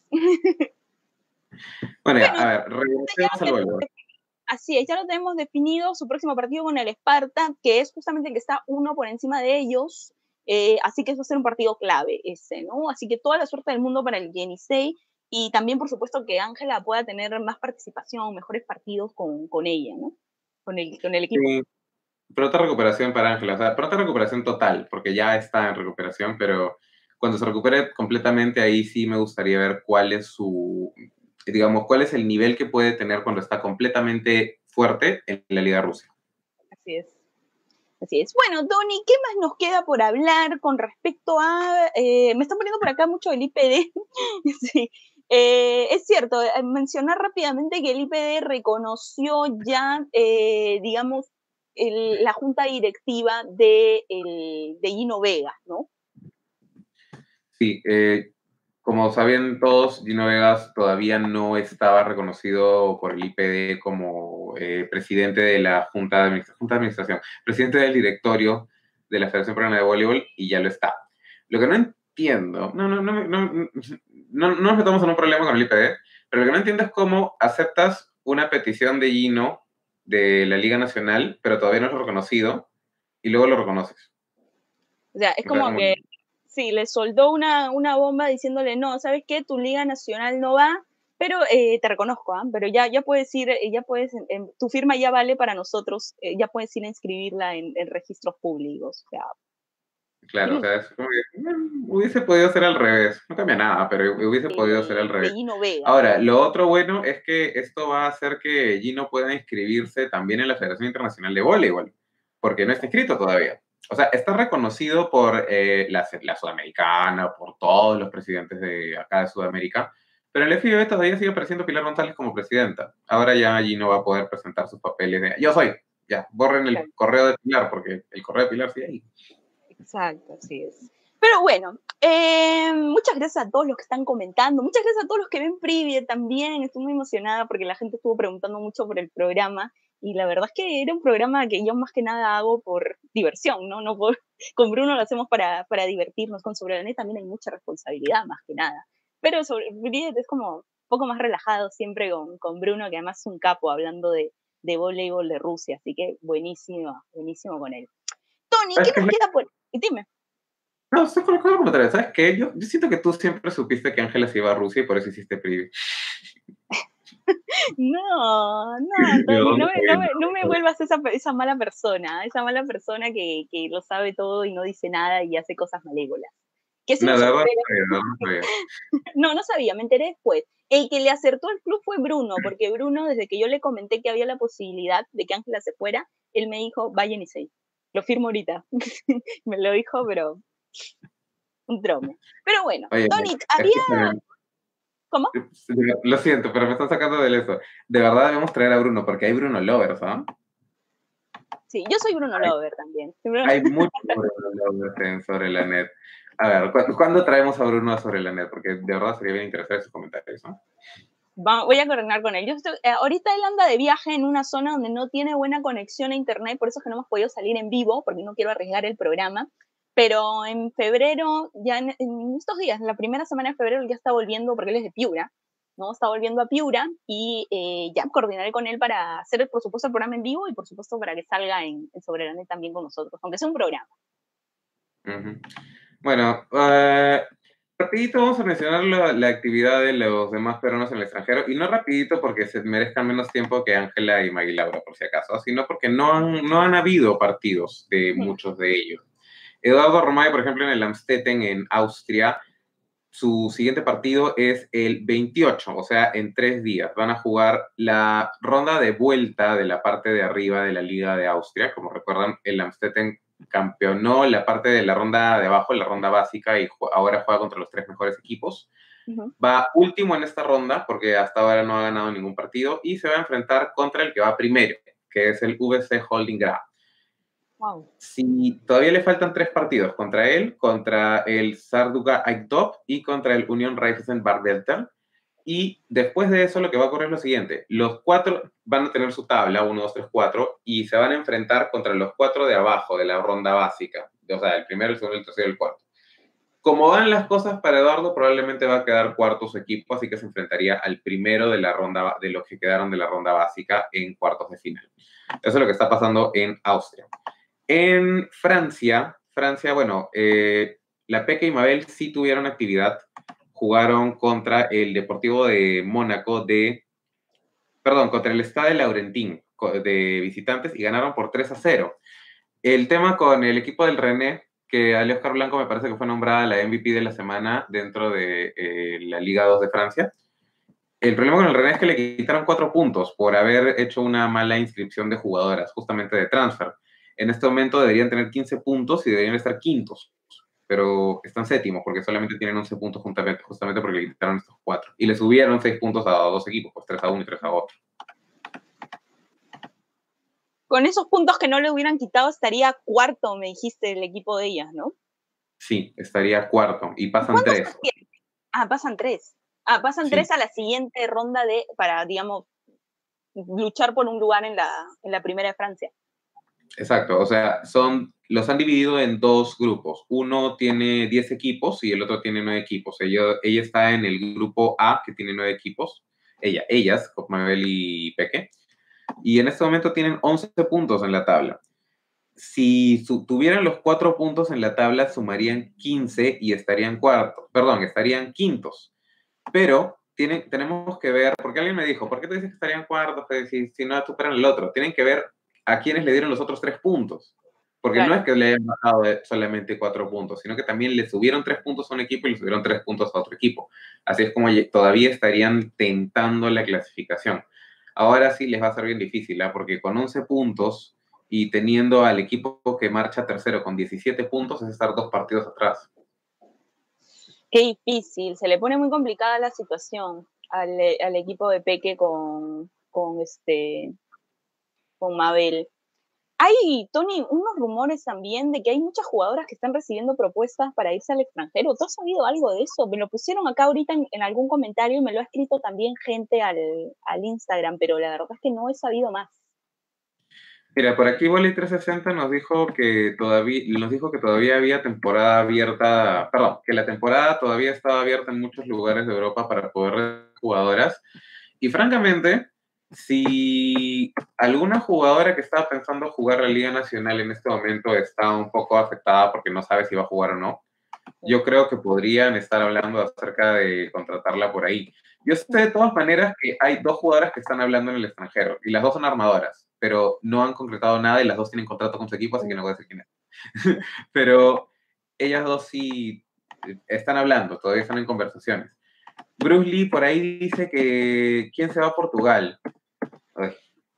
Bueno, ya, bueno, a ver, regresemos al vuelo. Así es, ya lo tenemos definido, su próximo partido con el Esparta, que es justamente el que está uno por encima de ellos, eh, así que eso va a ser un partido clave ese, ¿no? Así que toda la suerte del mundo para el Yenisei, y también, por supuesto, que Ángela pueda tener más participación, mejores partidos con, con ella, ¿no? Con el, con el equipo. Sí, pronta recuperación para Ángela, o sea, pronta recuperación total, porque ya está en recuperación, pero cuando se recupere completamente, ahí sí me gustaría ver cuál es su... digamos, cuál es el nivel que puede tener cuando está completamente fuerte en la Liga Rusa. Así es. Así es. Bueno, Tony, ¿qué más nos queda por hablar con respecto a... Eh, me están poniendo por acá mucho el I P D. Sí. Eh, es cierto, mencionar rápidamente que el I P D reconoció ya, eh, digamos, el, la junta directiva de, el, de Gino Vega, ¿no? Sí, eh, como saben todos, Gino Vegas todavía no estaba reconocido por el I P D como eh, presidente de la Junta de, Junta de Administración, presidente del directorio de la Federación Peruana de Voleibol, y ya lo está. Lo que no entiendo, no, no, no, no, no, no nos metamos en un problema con el I P D, pero lo que no entiendo es cómo aceptas una petición de Gino de la Liga Nacional, pero todavía no es reconocido, y luego lo reconoces. O sea, es como, o sea, como que Sí, le soldó una, una bomba diciéndole, no, ¿sabes qué? Tu liga nacional no va, pero eh, te reconozco, ¿eh? Pero ya, ya puedes ir, eh, ya puedes, en, tu firma ya vale para nosotros, eh, ya puedes ir a inscribirla en, en registros públicos. O sea, Claro, o Gino, sea, es como que mm, hubiese podido ser al revés. No cambia nada, pero hubiese podido ser de, al de revés. Gino Vega. Ahora, lo otro bueno es que esto va a hacer que Gino pueda inscribirse también en la Federación Internacional de Voleibol, porque no está inscrito todavía. O sea, está reconocido por eh, la, la Sudamericana, por todos los presidentes de acá de Sudamérica, pero el F I B todavía sigue apareciendo Pilar González como presidenta. Ahora ya Gino va a poder presentar sus papeles de yo soy. Ya, borren el Claro. correo de Pilar, porque el correo de Pilar sigue ahí. Exacto, así es. Pero bueno, eh, muchas gracias a todos los que están comentando, muchas gracias a todos los que ven Privia también. Estoy muy emocionada porque la gente estuvo preguntando mucho por el programa y la verdad es que era un programa que yo más que nada hago por diversión, ¿no? no por, con Bruno lo hacemos para, para divertirnos, con Sobre la Net también hay mucha responsabilidad más que nada. Pero sobre Privia es como un poco más relajado siempre con, con Bruno, que además es un capo hablando de, de voleibol de Rusia, así que buenísimo, buenísimo con él. Tony, ¿qué nos queda por...? Dime. No, estoy con el comentario. ¿Sabes qué? Yo, yo siento que tú siempre supiste que Ángela se iba a Rusia y por eso hiciste Privi. No, no, Tony, no me, no me, no me vuelvas esa, esa mala persona, esa mala persona que, que lo sabe todo y no dice nada y hace cosas malévolas. Que si No, no, de se verdad enteró. no sabía, no sabía. No, no sabía, me enteré después. El que le acertó al club fue Bruno, porque Bruno, desde que yo le comenté que había la posibilidad de que Ángela se fuera, él me dijo, vayan y seis. Lo firmo ahorita. Me lo dijo, pero un tromo. Pero bueno, Oye, Tony, había... escúchame, ¿Cómo? lo siento, pero me están sacando del eso. De verdad debemos traer a Bruno, porque hay Bruno Lovers, ¿ah? Sí, yo soy Bruno Hay, Lover también. hay muchos Bruno Lovers en Sobre la Net. A ver, ¿cu ¿cuándo traemos a Bruno a Sobre la Net? Porque de verdad sería bien interesante sus comentarios, ¿no? Va, voy a coordinar con él. Yo estoy, eh, ahorita él anda de viaje en una zona donde no tiene buena conexión a internet, por eso es que no hemos podido salir en vivo, porque no quiero arriesgar el programa. Pero en febrero, ya en, en estos días, en la primera semana de febrero, él ya está volviendo, porque él es de Piura, ¿no? Está volviendo a Piura y eh, ya coordinaré con él para hacer, por supuesto, el programa en vivo y, por supuesto, para que salga en, en Sobre la Net también con nosotros, aunque sea un programa. Uh-huh. Bueno, uh, rapidito vamos a mencionar la, la actividad de los demás peruanos en el extranjero, y no rapidito porque se merezcan menos tiempo que Ángela y Maggie Laura, por si acaso, sino porque no han, no han habido partidos de muchos de ellos. Eduardo Romay, por ejemplo, en el Amstetten, en Austria, su siguiente partido es el veintiocho, o sea, en tres días. Van a jugar la ronda de vuelta de la parte de arriba de la Liga de Austria. Como recuerdan, el Amstetten campeonó la parte de la ronda de abajo, la ronda básica, y ahora juega contra los tres mejores equipos. Uh-huh. Va último en esta ronda, porque hasta ahora no ha ganado ningún partido, y se va a enfrentar contra el que va primero, que es el V C Holding Grad. Wow. Si todavía le faltan tres partidos contra él, contra el Sarduga Aikdop y contra el Unión Raiffeisen Barbelter. Y después de eso lo que va a ocurrir es lo siguiente. Los cuatro van a tener su tabla, uno, dos, tres, cuatro, y se van a enfrentar contra los cuatro de abajo de la ronda básica. O sea, el primero, el segundo, el tercero y el cuarto. Como van las cosas para Eduardo, probablemente va a quedar cuarto su equipo, así que se enfrentaría al primero de la ronda, de los que quedaron de la ronda básica en cuartos de final. Eso es lo que está pasando en Austria. En Francia, Francia, bueno, eh, la Peque y Mabel sí tuvieron actividad. Jugaron contra el Deportivo de Mónaco de... Perdón, contra el Stade Laurentin de visitantes y ganaron por tres a cero. El tema con el equipo del René, que a Oscar Blanco me parece que fue nombrada la M V P de la semana dentro de eh, la Liga dos de Francia. El problema con el René es que le quitaron cuatro puntos por haber hecho una mala inscripción de jugadoras, justamente de transfer. En este momento deberían tener quince puntos y deberían estar quintos, pero están séptimos porque solamente tienen once puntos justamente, justamente porque le quitaron estos cuatro. Y le subieron seis puntos a dos equipos, pues tres a uno y tres a otro. Con esos puntos que no le hubieran quitado estaría cuarto, me dijiste, el equipo de ellas, ¿no? Sí, estaría cuarto y pasan tres. Ah, pasan tres. Ah, pasan sí. tres a la siguiente ronda de, para, digamos, luchar por un lugar en la, en la primera de Francia. Exacto, o sea, son, los han dividido en dos grupos. Uno tiene diez equipos y el otro tiene nueve equipos. Ella, ella está en el grupo A, que tiene nueve equipos. Ella, ellas, Mabel y Peque. Y en este momento tienen once puntos en la tabla. si su, tuvieran los cuatro puntos en la tabla, sumarían quince y estarían cuartos, perdón, estarían quintos. Pero tienen, tenemos que ver, porque alguien me dijo, ¿por qué te dices que estarían cuartos si, si no superan el otro? Tienen que ver a quiénes le dieron los otros tres puntos. Porque claro, no es que le hayan bajado solamente cuatro puntos, sino que también le subieron tres puntos a un equipo y le subieron tres puntos a otro equipo. Así es como todavía estarían tentando la clasificación. Ahora sí les va a ser bien difícil, ¿eh? Porque con once puntos y teniendo al equipo que marcha tercero con diecisiete puntos, es estar dos partidos atrás. Qué difícil, se le pone muy complicada la situación al, al equipo de Peque con, con, este, con Mabel. Hay, Tony, unos rumores también de que hay muchas jugadoras que están recibiendo propuestas para irse al extranjero. ¿Tú has sabido algo de eso? Me lo pusieron acá ahorita en, en algún comentario y me lo ha escrito también gente al, al Instagram, pero la verdad es que no he sabido más. Mira, por aquí Volley trescientos sesenta nos dijo que todavía nos dijo que todavía había temporada abierta, perdón, que la temporada todavía estaba abierta en muchos lugares de Europa para poder jugadoras. Y francamente, si alguna jugadora que estaba pensando jugar la Liga Nacional en este momento está un poco afectada porque no sabe si va a jugar o no, yo creo que podrían estar hablando acerca de contratarla por ahí. Yo sé de todas maneras que hay dos jugadoras que están hablando en el extranjero y las dos son armadoras, pero no han concretado nada y las dos tienen contrato con su equipo, así que no voy a decir quién es. Pero ellas dos sí están hablando, todavía están en conversaciones. Bruce Lee por ahí dice que ¿quién se va a Portugal? Ay.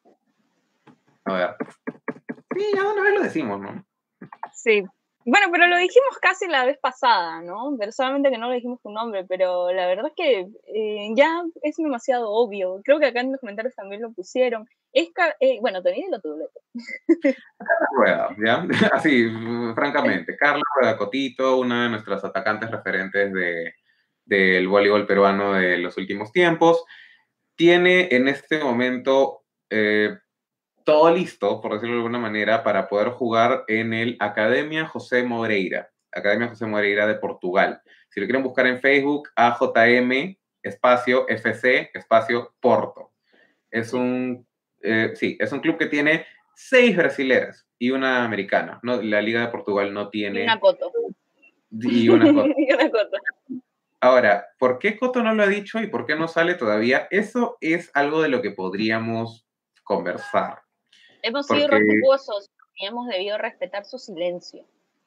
A ver. Sí, ya una vez lo decimos, ¿no? Sí. Bueno, pero lo dijimos casi la vez pasada, ¿no? Pero solamente que no le dijimos tu nombre, pero la verdad es que eh, ya es demasiado obvio. Creo que acá en los comentarios también lo pusieron. Es eh, bueno, Tony, lo tuve. Carla Rueda, ¿ya? Así, francamente. Carla Rueda Cotito, una de nuestras atacantes referentes de, del voleibol peruano de los últimos tiempos, tiene en este momento eh, todo listo, por decirlo de alguna manera, para poder jugar en el Academia José Moreira, Academia José Moreira de Portugal. Si lo quieren buscar en Facebook, A J M, espacio, F C, espacio, Porto. Es un, eh, sí, es un club que tiene seis brasileras y una americana. No, la Liga de Portugal no tiene... Y una Coto. Y una Coto. y una Coto. Ahora, ¿por qué Coto no lo ha dicho y por qué no sale todavía? Eso es algo de lo que podríamos conversar. Hemos sido porque... respetuosos y hemos debido respetar su silencio.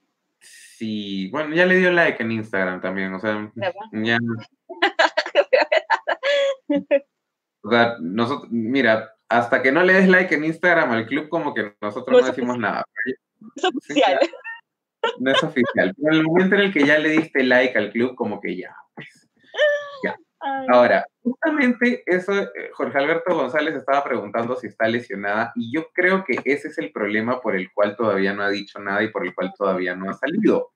Sí, bueno, ya le dio like en Instagram también, o sea, ya... o sea, nosotros, mira, hasta que no le des like en Instagram al club, como que nosotros no, no decimos oficial. Nada. Es oficial. Sí, no es oficial, pero en el momento en el que ya le diste like al club, como que ya, pues, ya. Ay. Ahora, justamente eso, Jorge Alberto González estaba preguntando si está lesionada y yo creo que ese es el problema por el cual todavía no ha dicho nada y por el cual todavía no ha salido.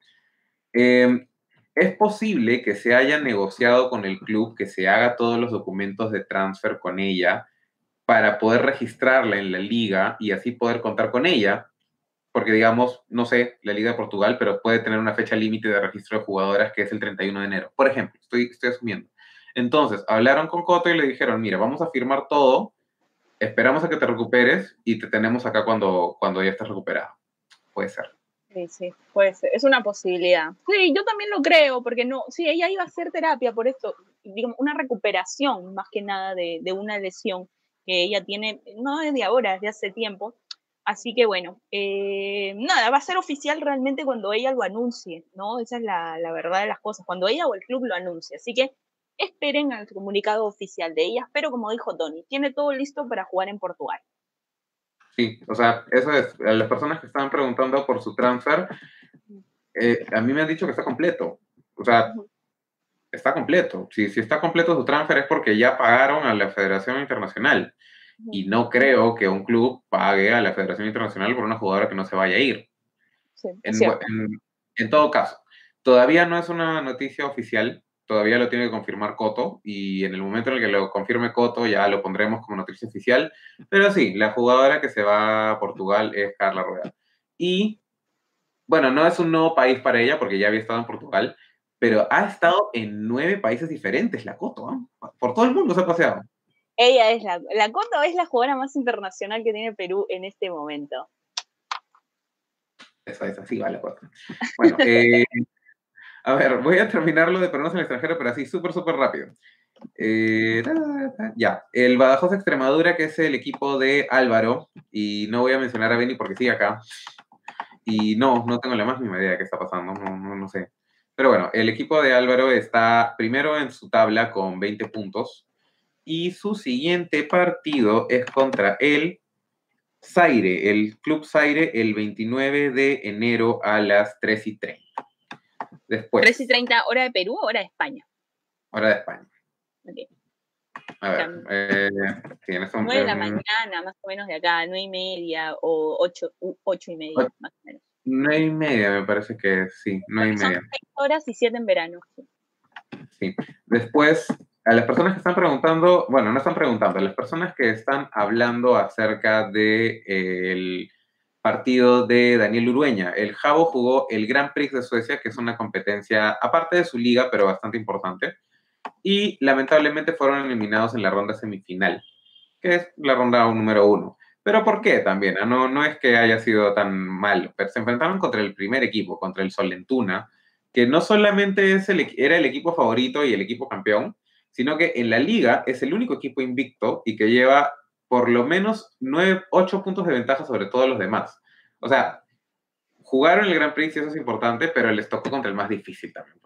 Eh, es posible que se haya negociado con el club, que se haga todos los documentos de transfer con ella para poder registrarla en la liga y así poder contar con ella, porque digamos, no sé, la Liga de Portugal, pero puede tener una fecha límite de registro de jugadoras que es el treinta y uno de enero, por ejemplo, estoy, estoy asumiendo. Entonces, hablaron con Coto y le dijeron, mira, vamos a firmar todo, esperamos a que te recuperes y te tenemos acá cuando, cuando ya estés recuperado. Puede ser. Sí, sí, puede ser, es una posibilidad. Sí, yo también lo creo, porque no, sí, ella iba a hacer terapia por esto, digamos, una recuperación más que nada de, de una lesión que ella tiene, no desde ahora, desde hace tiempo. Así que bueno, eh, nada, va a ser oficial realmente cuando ella lo anuncie, ¿no? Esa es la, la verdad de las cosas, cuando ella o el club lo anuncie. Así que esperen al comunicado oficial de ella, pero como dijo Tony, tiene todo listo para jugar en Portugal. Sí, o sea, eso es, a las personas que estaban preguntando por su transfer, eh, a mí me han dicho que está completo, o sea, uh-huh. está completo. Si, si está completo su transfer es porque ya pagaron a la Federación Internacional. Y no creo que un club pague a la Federación Internacional por una jugadora que no se vaya a ir. Sí, en, en, en todo caso, todavía no es una noticia oficial, todavía lo tiene que confirmar Coto, y en el momento en el que lo confirme Coto ya lo pondremos como noticia oficial, pero sí, la jugadora que se va a Portugal es Carla Rueda. Y, bueno, no es un nuevo país para ella, porque ya había estado en Portugal, pero ha estado en nueve países diferentes, la Coto, ¿eh? Por todo el mundo se ha paseado. Ella es la, la Coto es la jugadora más internacional que tiene Perú en este momento. Eso es, así va la cosa. Bueno, eh, a ver, voy a terminarlo de peruanos en el extranjero, pero así súper, súper rápido. Eh, ta, ta, ta, ya, el Badajoz Extremadura, que es el equipo de Álvaro, y no voy a mencionar a Benny porque sigue acá, y no, no tengo la más mínima idea de qué está pasando, no, no, no sé. Pero bueno, el equipo de Álvaro está primero en su tabla con veinte puntos, y su siguiente partido es contra el Zaire, el Club Zaire, el veintinueve de enero a las tres y treinta. Después. tres y treinta, hora de Perú o hora de España. Hora de España. Okay. A ver, eh, sí, en nueve de la mañana, más o menos de acá, nueve y media o ocho, ocho y media, ocho, más o menos. Nueve y media, me parece que sí, nueve y media. Son seis horas y siete en verano. Sí. Después, a las personas que están preguntando, bueno, no están preguntando, a las personas que están hablando acerca del de, partido de Daniel Urueña. El Jabo jugó el Grand Prix de Suecia, que es una competencia, aparte de su liga, pero bastante importante, y lamentablemente fueron eliminados en la ronda semifinal, que es la ronda número uno. ¿Pero por qué también? No, no es que haya sido tan malo, pero se enfrentaron contra el primer equipo, contra el Solentuna, que no solamente es el, era el equipo favorito y el equipo campeón, sino que en la liga es el único equipo invicto y que lleva por lo menos nueve, ocho puntos de ventaja sobre todos los demás. O sea, jugaron el Grand Prix y eso es importante, pero les tocó contra el más difícil también.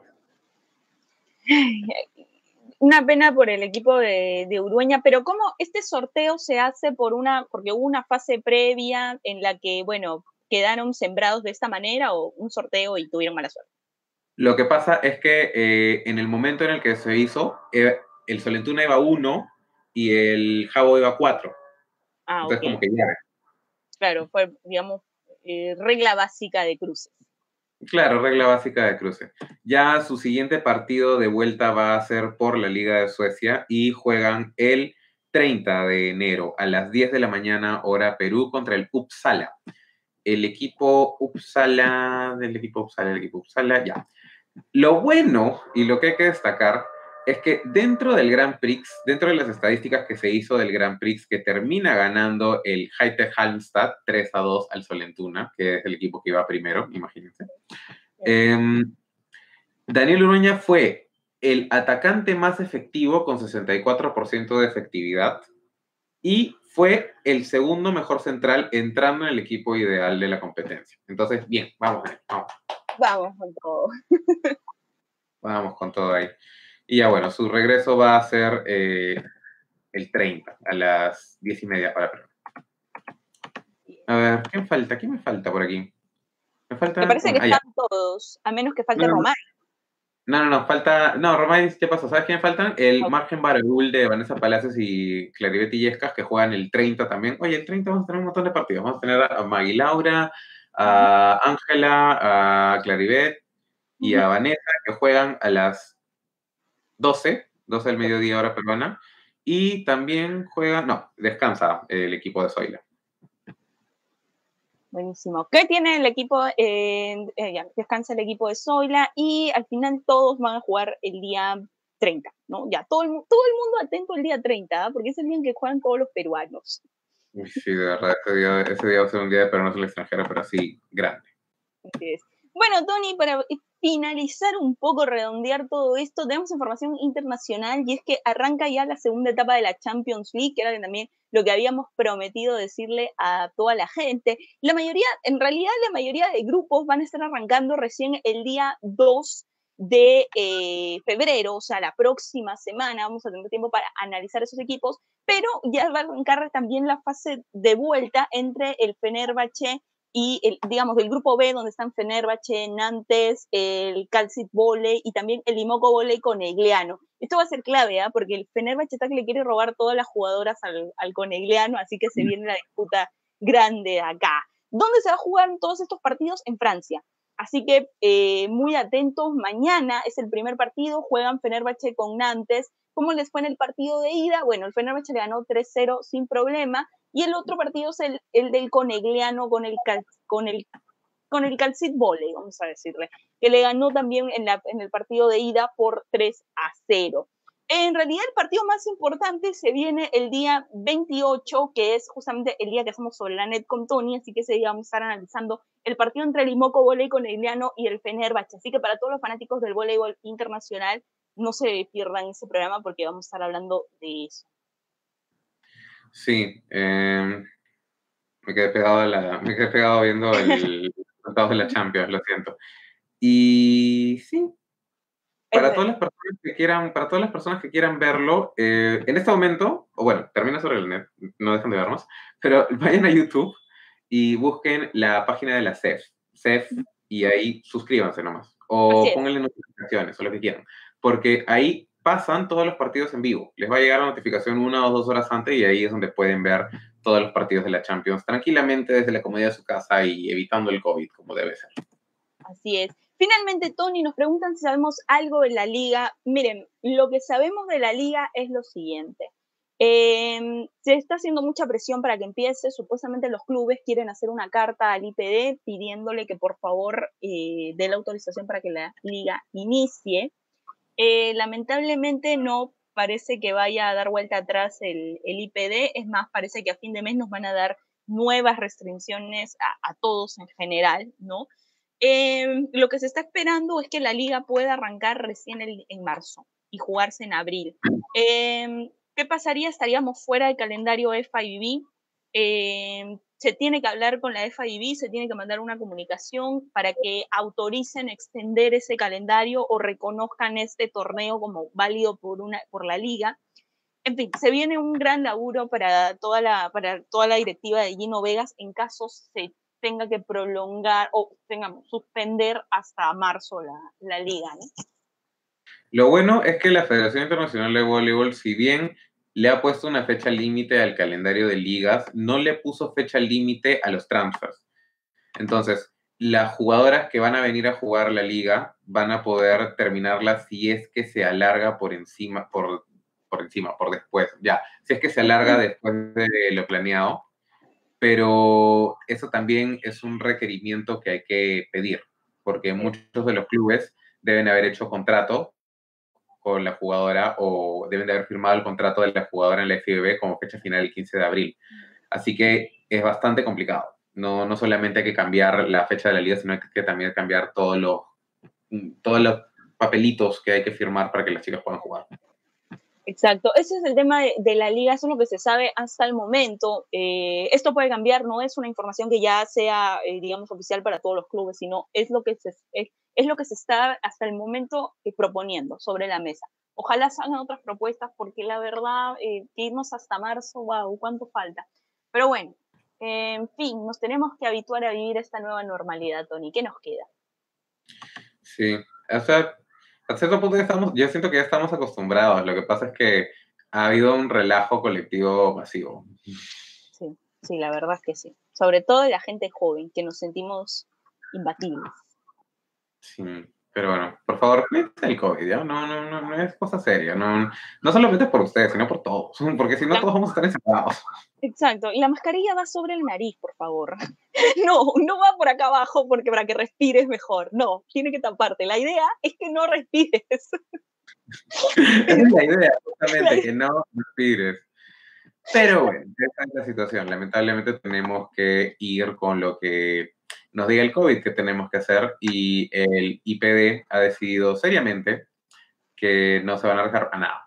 Una pena por el equipo de, de Urueña, pero ¿cómo este sorteo se hace por una, porque hubo una fase previa en la que, bueno, quedaron sembrados de esta manera o un sorteo y tuvieron mala suerte? Lo que pasa es que eh, en el momento en el que se hizo, eh, el Solentuna iba uno y el Jabo iba cuatro. Ah, Entonces, okay. como que ya. Claro, fue, digamos, eh, regla básica de cruces. Claro, regla básica de cruce. Ya su siguiente partido de vuelta va a ser por la Liga de Suecia y juegan el treinta de enero a las diez de la mañana, hora Perú, contra el Uppsala. El equipo Uppsala, del equipo Uppsala, el equipo Uppsala, ya. Lo bueno y lo que hay que destacar es que dentro del Grand Prix, dentro de las estadísticas que se hizo del Grand Prix, que termina ganando el Haitech Halmstad tres a dos al Solentuna, que es el equipo que iba primero, imagínense. Eh, Daniel Urueña fue el atacante más efectivo con sesenta y cuatro por ciento de efectividad y fue el segundo mejor central entrando en el equipo ideal de la competencia. Entonces, bien, vamos, vamos. Vamos con todo. Vamos con todo ahí. Y ya bueno, su regreso va a ser eh, el treinta, a las diez y media para Perú. A ver, ¿quién falta? ¿Quién me falta por aquí? Me, falta... me parece que ah, están ya. Todos, a menos que falte no, Romay. No, no, no, falta... No, Romay, ¿qué pasó? ¿Sabes quién faltan? El okay. Margen Baragul de Vanessa Palacios y Claribet Illescas, que juegan el treinta también. Oye, el treinta vamos a tener un montón de partidos. Vamos a tener a Maggie Laura, a Ángela, a Claribet y a Vanessa, que juegan a las doce, doce del mediodía hora peruana, y también juega, no, descansa el equipo de Zoila. Buenísimo. ¿Qué tiene el equipo? Eh, eh, ya, descansa el equipo de Zoila y al final todos van a jugar el día treinta, ¿no? Ya, todo el, todo el mundo atento el día treinta, ¿eh? Porque es el día en que juegan todos los peruanos. Uy, sí, de verdad, ese día, ese día va a ser un día de peruanos en el extranjero, pero así, grande. Así es. Bueno, Tony, para finalizar un poco, redondear todo esto, tenemos información internacional y es que arranca ya la segunda etapa de la Champions League, que era también lo que habíamos prometido decirle a toda la gente. La mayoría, en realidad, la mayoría de grupos van a estar arrancando recién el día dos de eh, febrero, o sea, la próxima semana vamos a tener tiempo para analizar esos equipos, pero ya va a arrancar también la fase de vuelta entre el Fenerbahce y, el, digamos, del grupo B, donde están Fenerbahce, Nantes, el Calcit Volley y también el Imoco Volley Conegliano. Esto va a ser clave, ¿eh? Porque el Fenerbahce está que le quiere robar todas las jugadoras al, al Conegliano, así que se viene la disputa grande acá. ¿Dónde se va a jugar todos estos partidos? En Francia. Así que eh, muy atentos, mañana es el primer partido, juegan Fenerbahce con Nantes. ¿Cómo les fue en el partido de ida? Bueno, el Fenerbahce le ganó tres cero sin problema, y el otro partido es el, el del Conegliano con el, con el, con el Calcit Volley, vamos a decirle, que le ganó también en, la, en el partido de ida por tres a cero. En realidad el partido más importante se viene el día veintiocho, que es justamente el día que hacemos sobre la net con Tony, así que ese día vamos a estar analizando el partido entre el Imoco Volley Corneliano y el Fenerbahce. Así que para todos los fanáticos del voleibol internacional, no se pierdan ese programa porque vamos a estar hablando de eso. Sí, eh, me quedé pegado, de la, me quedé pegado viendo el resultado de la Champions, lo siento. Y sí, para todas las personas que quieran, para todas las personas que quieran verlo, eh, en este momento, o bueno, termina sobre el net, no dejen de vernos, pero vayan a YouTube y busquen la página de la C E F, C E F, y ahí suscríbanse nomás, o pónganle notificaciones, o lo que quieran, porque ahí pasan todos los partidos en vivo. Les va a llegar la notificación una o dos horas antes y ahí es donde pueden ver todos los partidos de la Champions tranquilamente desde la comodidad de su casa y evitando el COVID, como debe ser. Así es. Finalmente, Tony, nos preguntan si sabemos algo de la liga. Miren, lo que sabemos de la liga es lo siguiente. Eh, se está haciendo mucha presión para que empiece. Supuestamente los clubes quieren hacer una carta al I P D pidiéndole que por favor eh, dé la autorización para que la liga inicie. Eh, lamentablemente no parece que vaya a dar vuelta atrás el, el I P D. Es más, parece que a fin de mes nos van a dar nuevas restricciones a, a todos en general, ¿no? Eh, lo que se está esperando es que la liga pueda arrancar recién el, en marzo y jugarse en abril. Eh, ¿Qué pasaría? Estaríamos fuera del calendario F I V B. Eh, se tiene que hablar con la F I V B, se tiene que mandar una comunicación para que autoricen extender ese calendario o reconozcan este torneo como válido por, una, por la liga. En fin, se viene un gran laburo para toda la, para toda la directiva de Gino Vegas en caso se tenga que prolongar o tengamos suspender hasta marzo la, la liga, ¿no? Lo bueno es que la Federación Internacional de Voleibol, si bien le ha puesto una fecha límite al calendario de ligas, no le puso fecha límite a los transfers. Entonces, las jugadoras que van a venir a jugar la liga van a poder terminarla si es que se alarga por encima, por, por encima, por después, ya, si es que se alarga después de lo planeado, pero eso también es un requerimiento que hay que pedir, porque muchos de los clubes deben haber hecho contrato con la jugadora o deben de haber firmado el contrato de la jugadora en la F I V B como fecha final el quince de abril. Así que es bastante complicado. No, no solamente hay que cambiar la fecha de la liga, sino hay que también cambiar todos los, todos los papelitos que hay que firmar para que las chicas puedan jugar. Exacto, ese es el tema de, de la liga, eso es lo que se sabe hasta el momento. Eh, esto puede cambiar, no es una información que ya sea, eh, digamos, oficial para todos los clubes, sino es lo que se, es, es lo que se está hasta el momento eh, proponiendo sobre la mesa. Ojalá salgan otras propuestas, porque la verdad, eh, que irnos hasta marzo, wow, ¿cuánto falta? Pero bueno, eh, en fin, nos tenemos que habituar a vivir esta nueva normalidad, Tony. ¿Qué nos queda? Sí, o sea, a cierto punto ya estamos, yo siento que ya estamos acostumbrados. Lo que pasa es que ha habido un relajo colectivo masivo. Sí, sí, la verdad es que sí. Sobre todo de la gente joven, que nos sentimos imbatibles. Sí, pero bueno, por favor, cuídense el COVID, ¿ya? No, no, no, no es cosa seria. No, no solamente por ustedes, sino por todos. Porque si no, todos vamos a estar encerrados. Exacto, y la mascarilla va sobre el nariz, por favor. No, no va por acá abajo porque para que respires mejor. No, tiene que taparte. La idea es que no respires. Esa es la idea, justamente, que no respires. Pero bueno, esa es la situación. Lamentablemente tenemos que ir con lo que nos diga el COVID que tenemos que hacer y el I P D ha decidido seriamente que no se van a dejar a nada.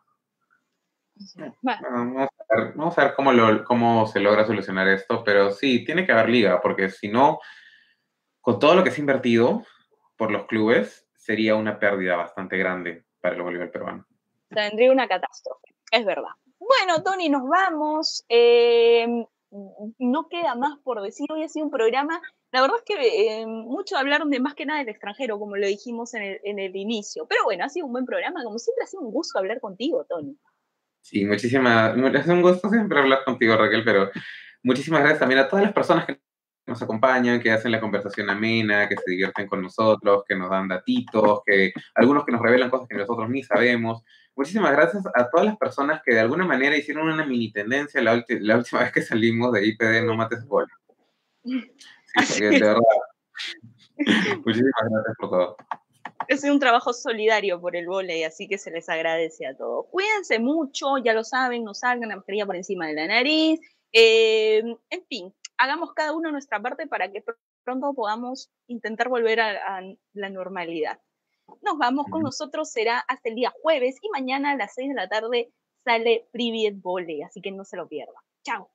Vamos a ver, vamos a ver cómo, lo, cómo se logra solucionar esto, pero sí, tiene que haber liga, porque si no, con todo lo que se ha invertido por los clubes, sería una pérdida bastante grande para el voleibol peruano. Tendría una catástrofe, es verdad. Bueno, Tony, nos vamos. Eh, no queda más por decir. Hoy ha sido un programa, la verdad es que eh, muchos hablaron de más que nada del extranjero, como lo dijimos en el, en el inicio. Pero bueno, ha sido un buen programa. Como siempre, ha sido un gusto hablar contigo, Tony. Sí, muchísimas, es un gusto siempre hablar contigo, Raquel, pero muchísimas gracias también a todas las personas que nos acompañan, que hacen la conversación amena, que se divierten con nosotros, que nos dan datitos, que algunos que nos revelan cosas que nosotros ni sabemos. Muchísimas gracias a todas las personas que de alguna manera hicieron una mini tendencia la, ulti la última vez que salimos de I P D No Mates Gol. Sí, porque de verdad, muchísimas gracias por todo. Es un trabajo solidario por el vóley, así que se les agradece a todos. Cuídense mucho, ya lo saben, no salgan la mascarilla por encima de la nariz. Eh, en fin, hagamos cada uno nuestra parte para que pronto podamos intentar volver a, a la normalidad. Nos vamos con nosotros, será hasta el día jueves y mañana a las seis de la tarde sale Privet Volley, así que no se lo pierdan. Chao.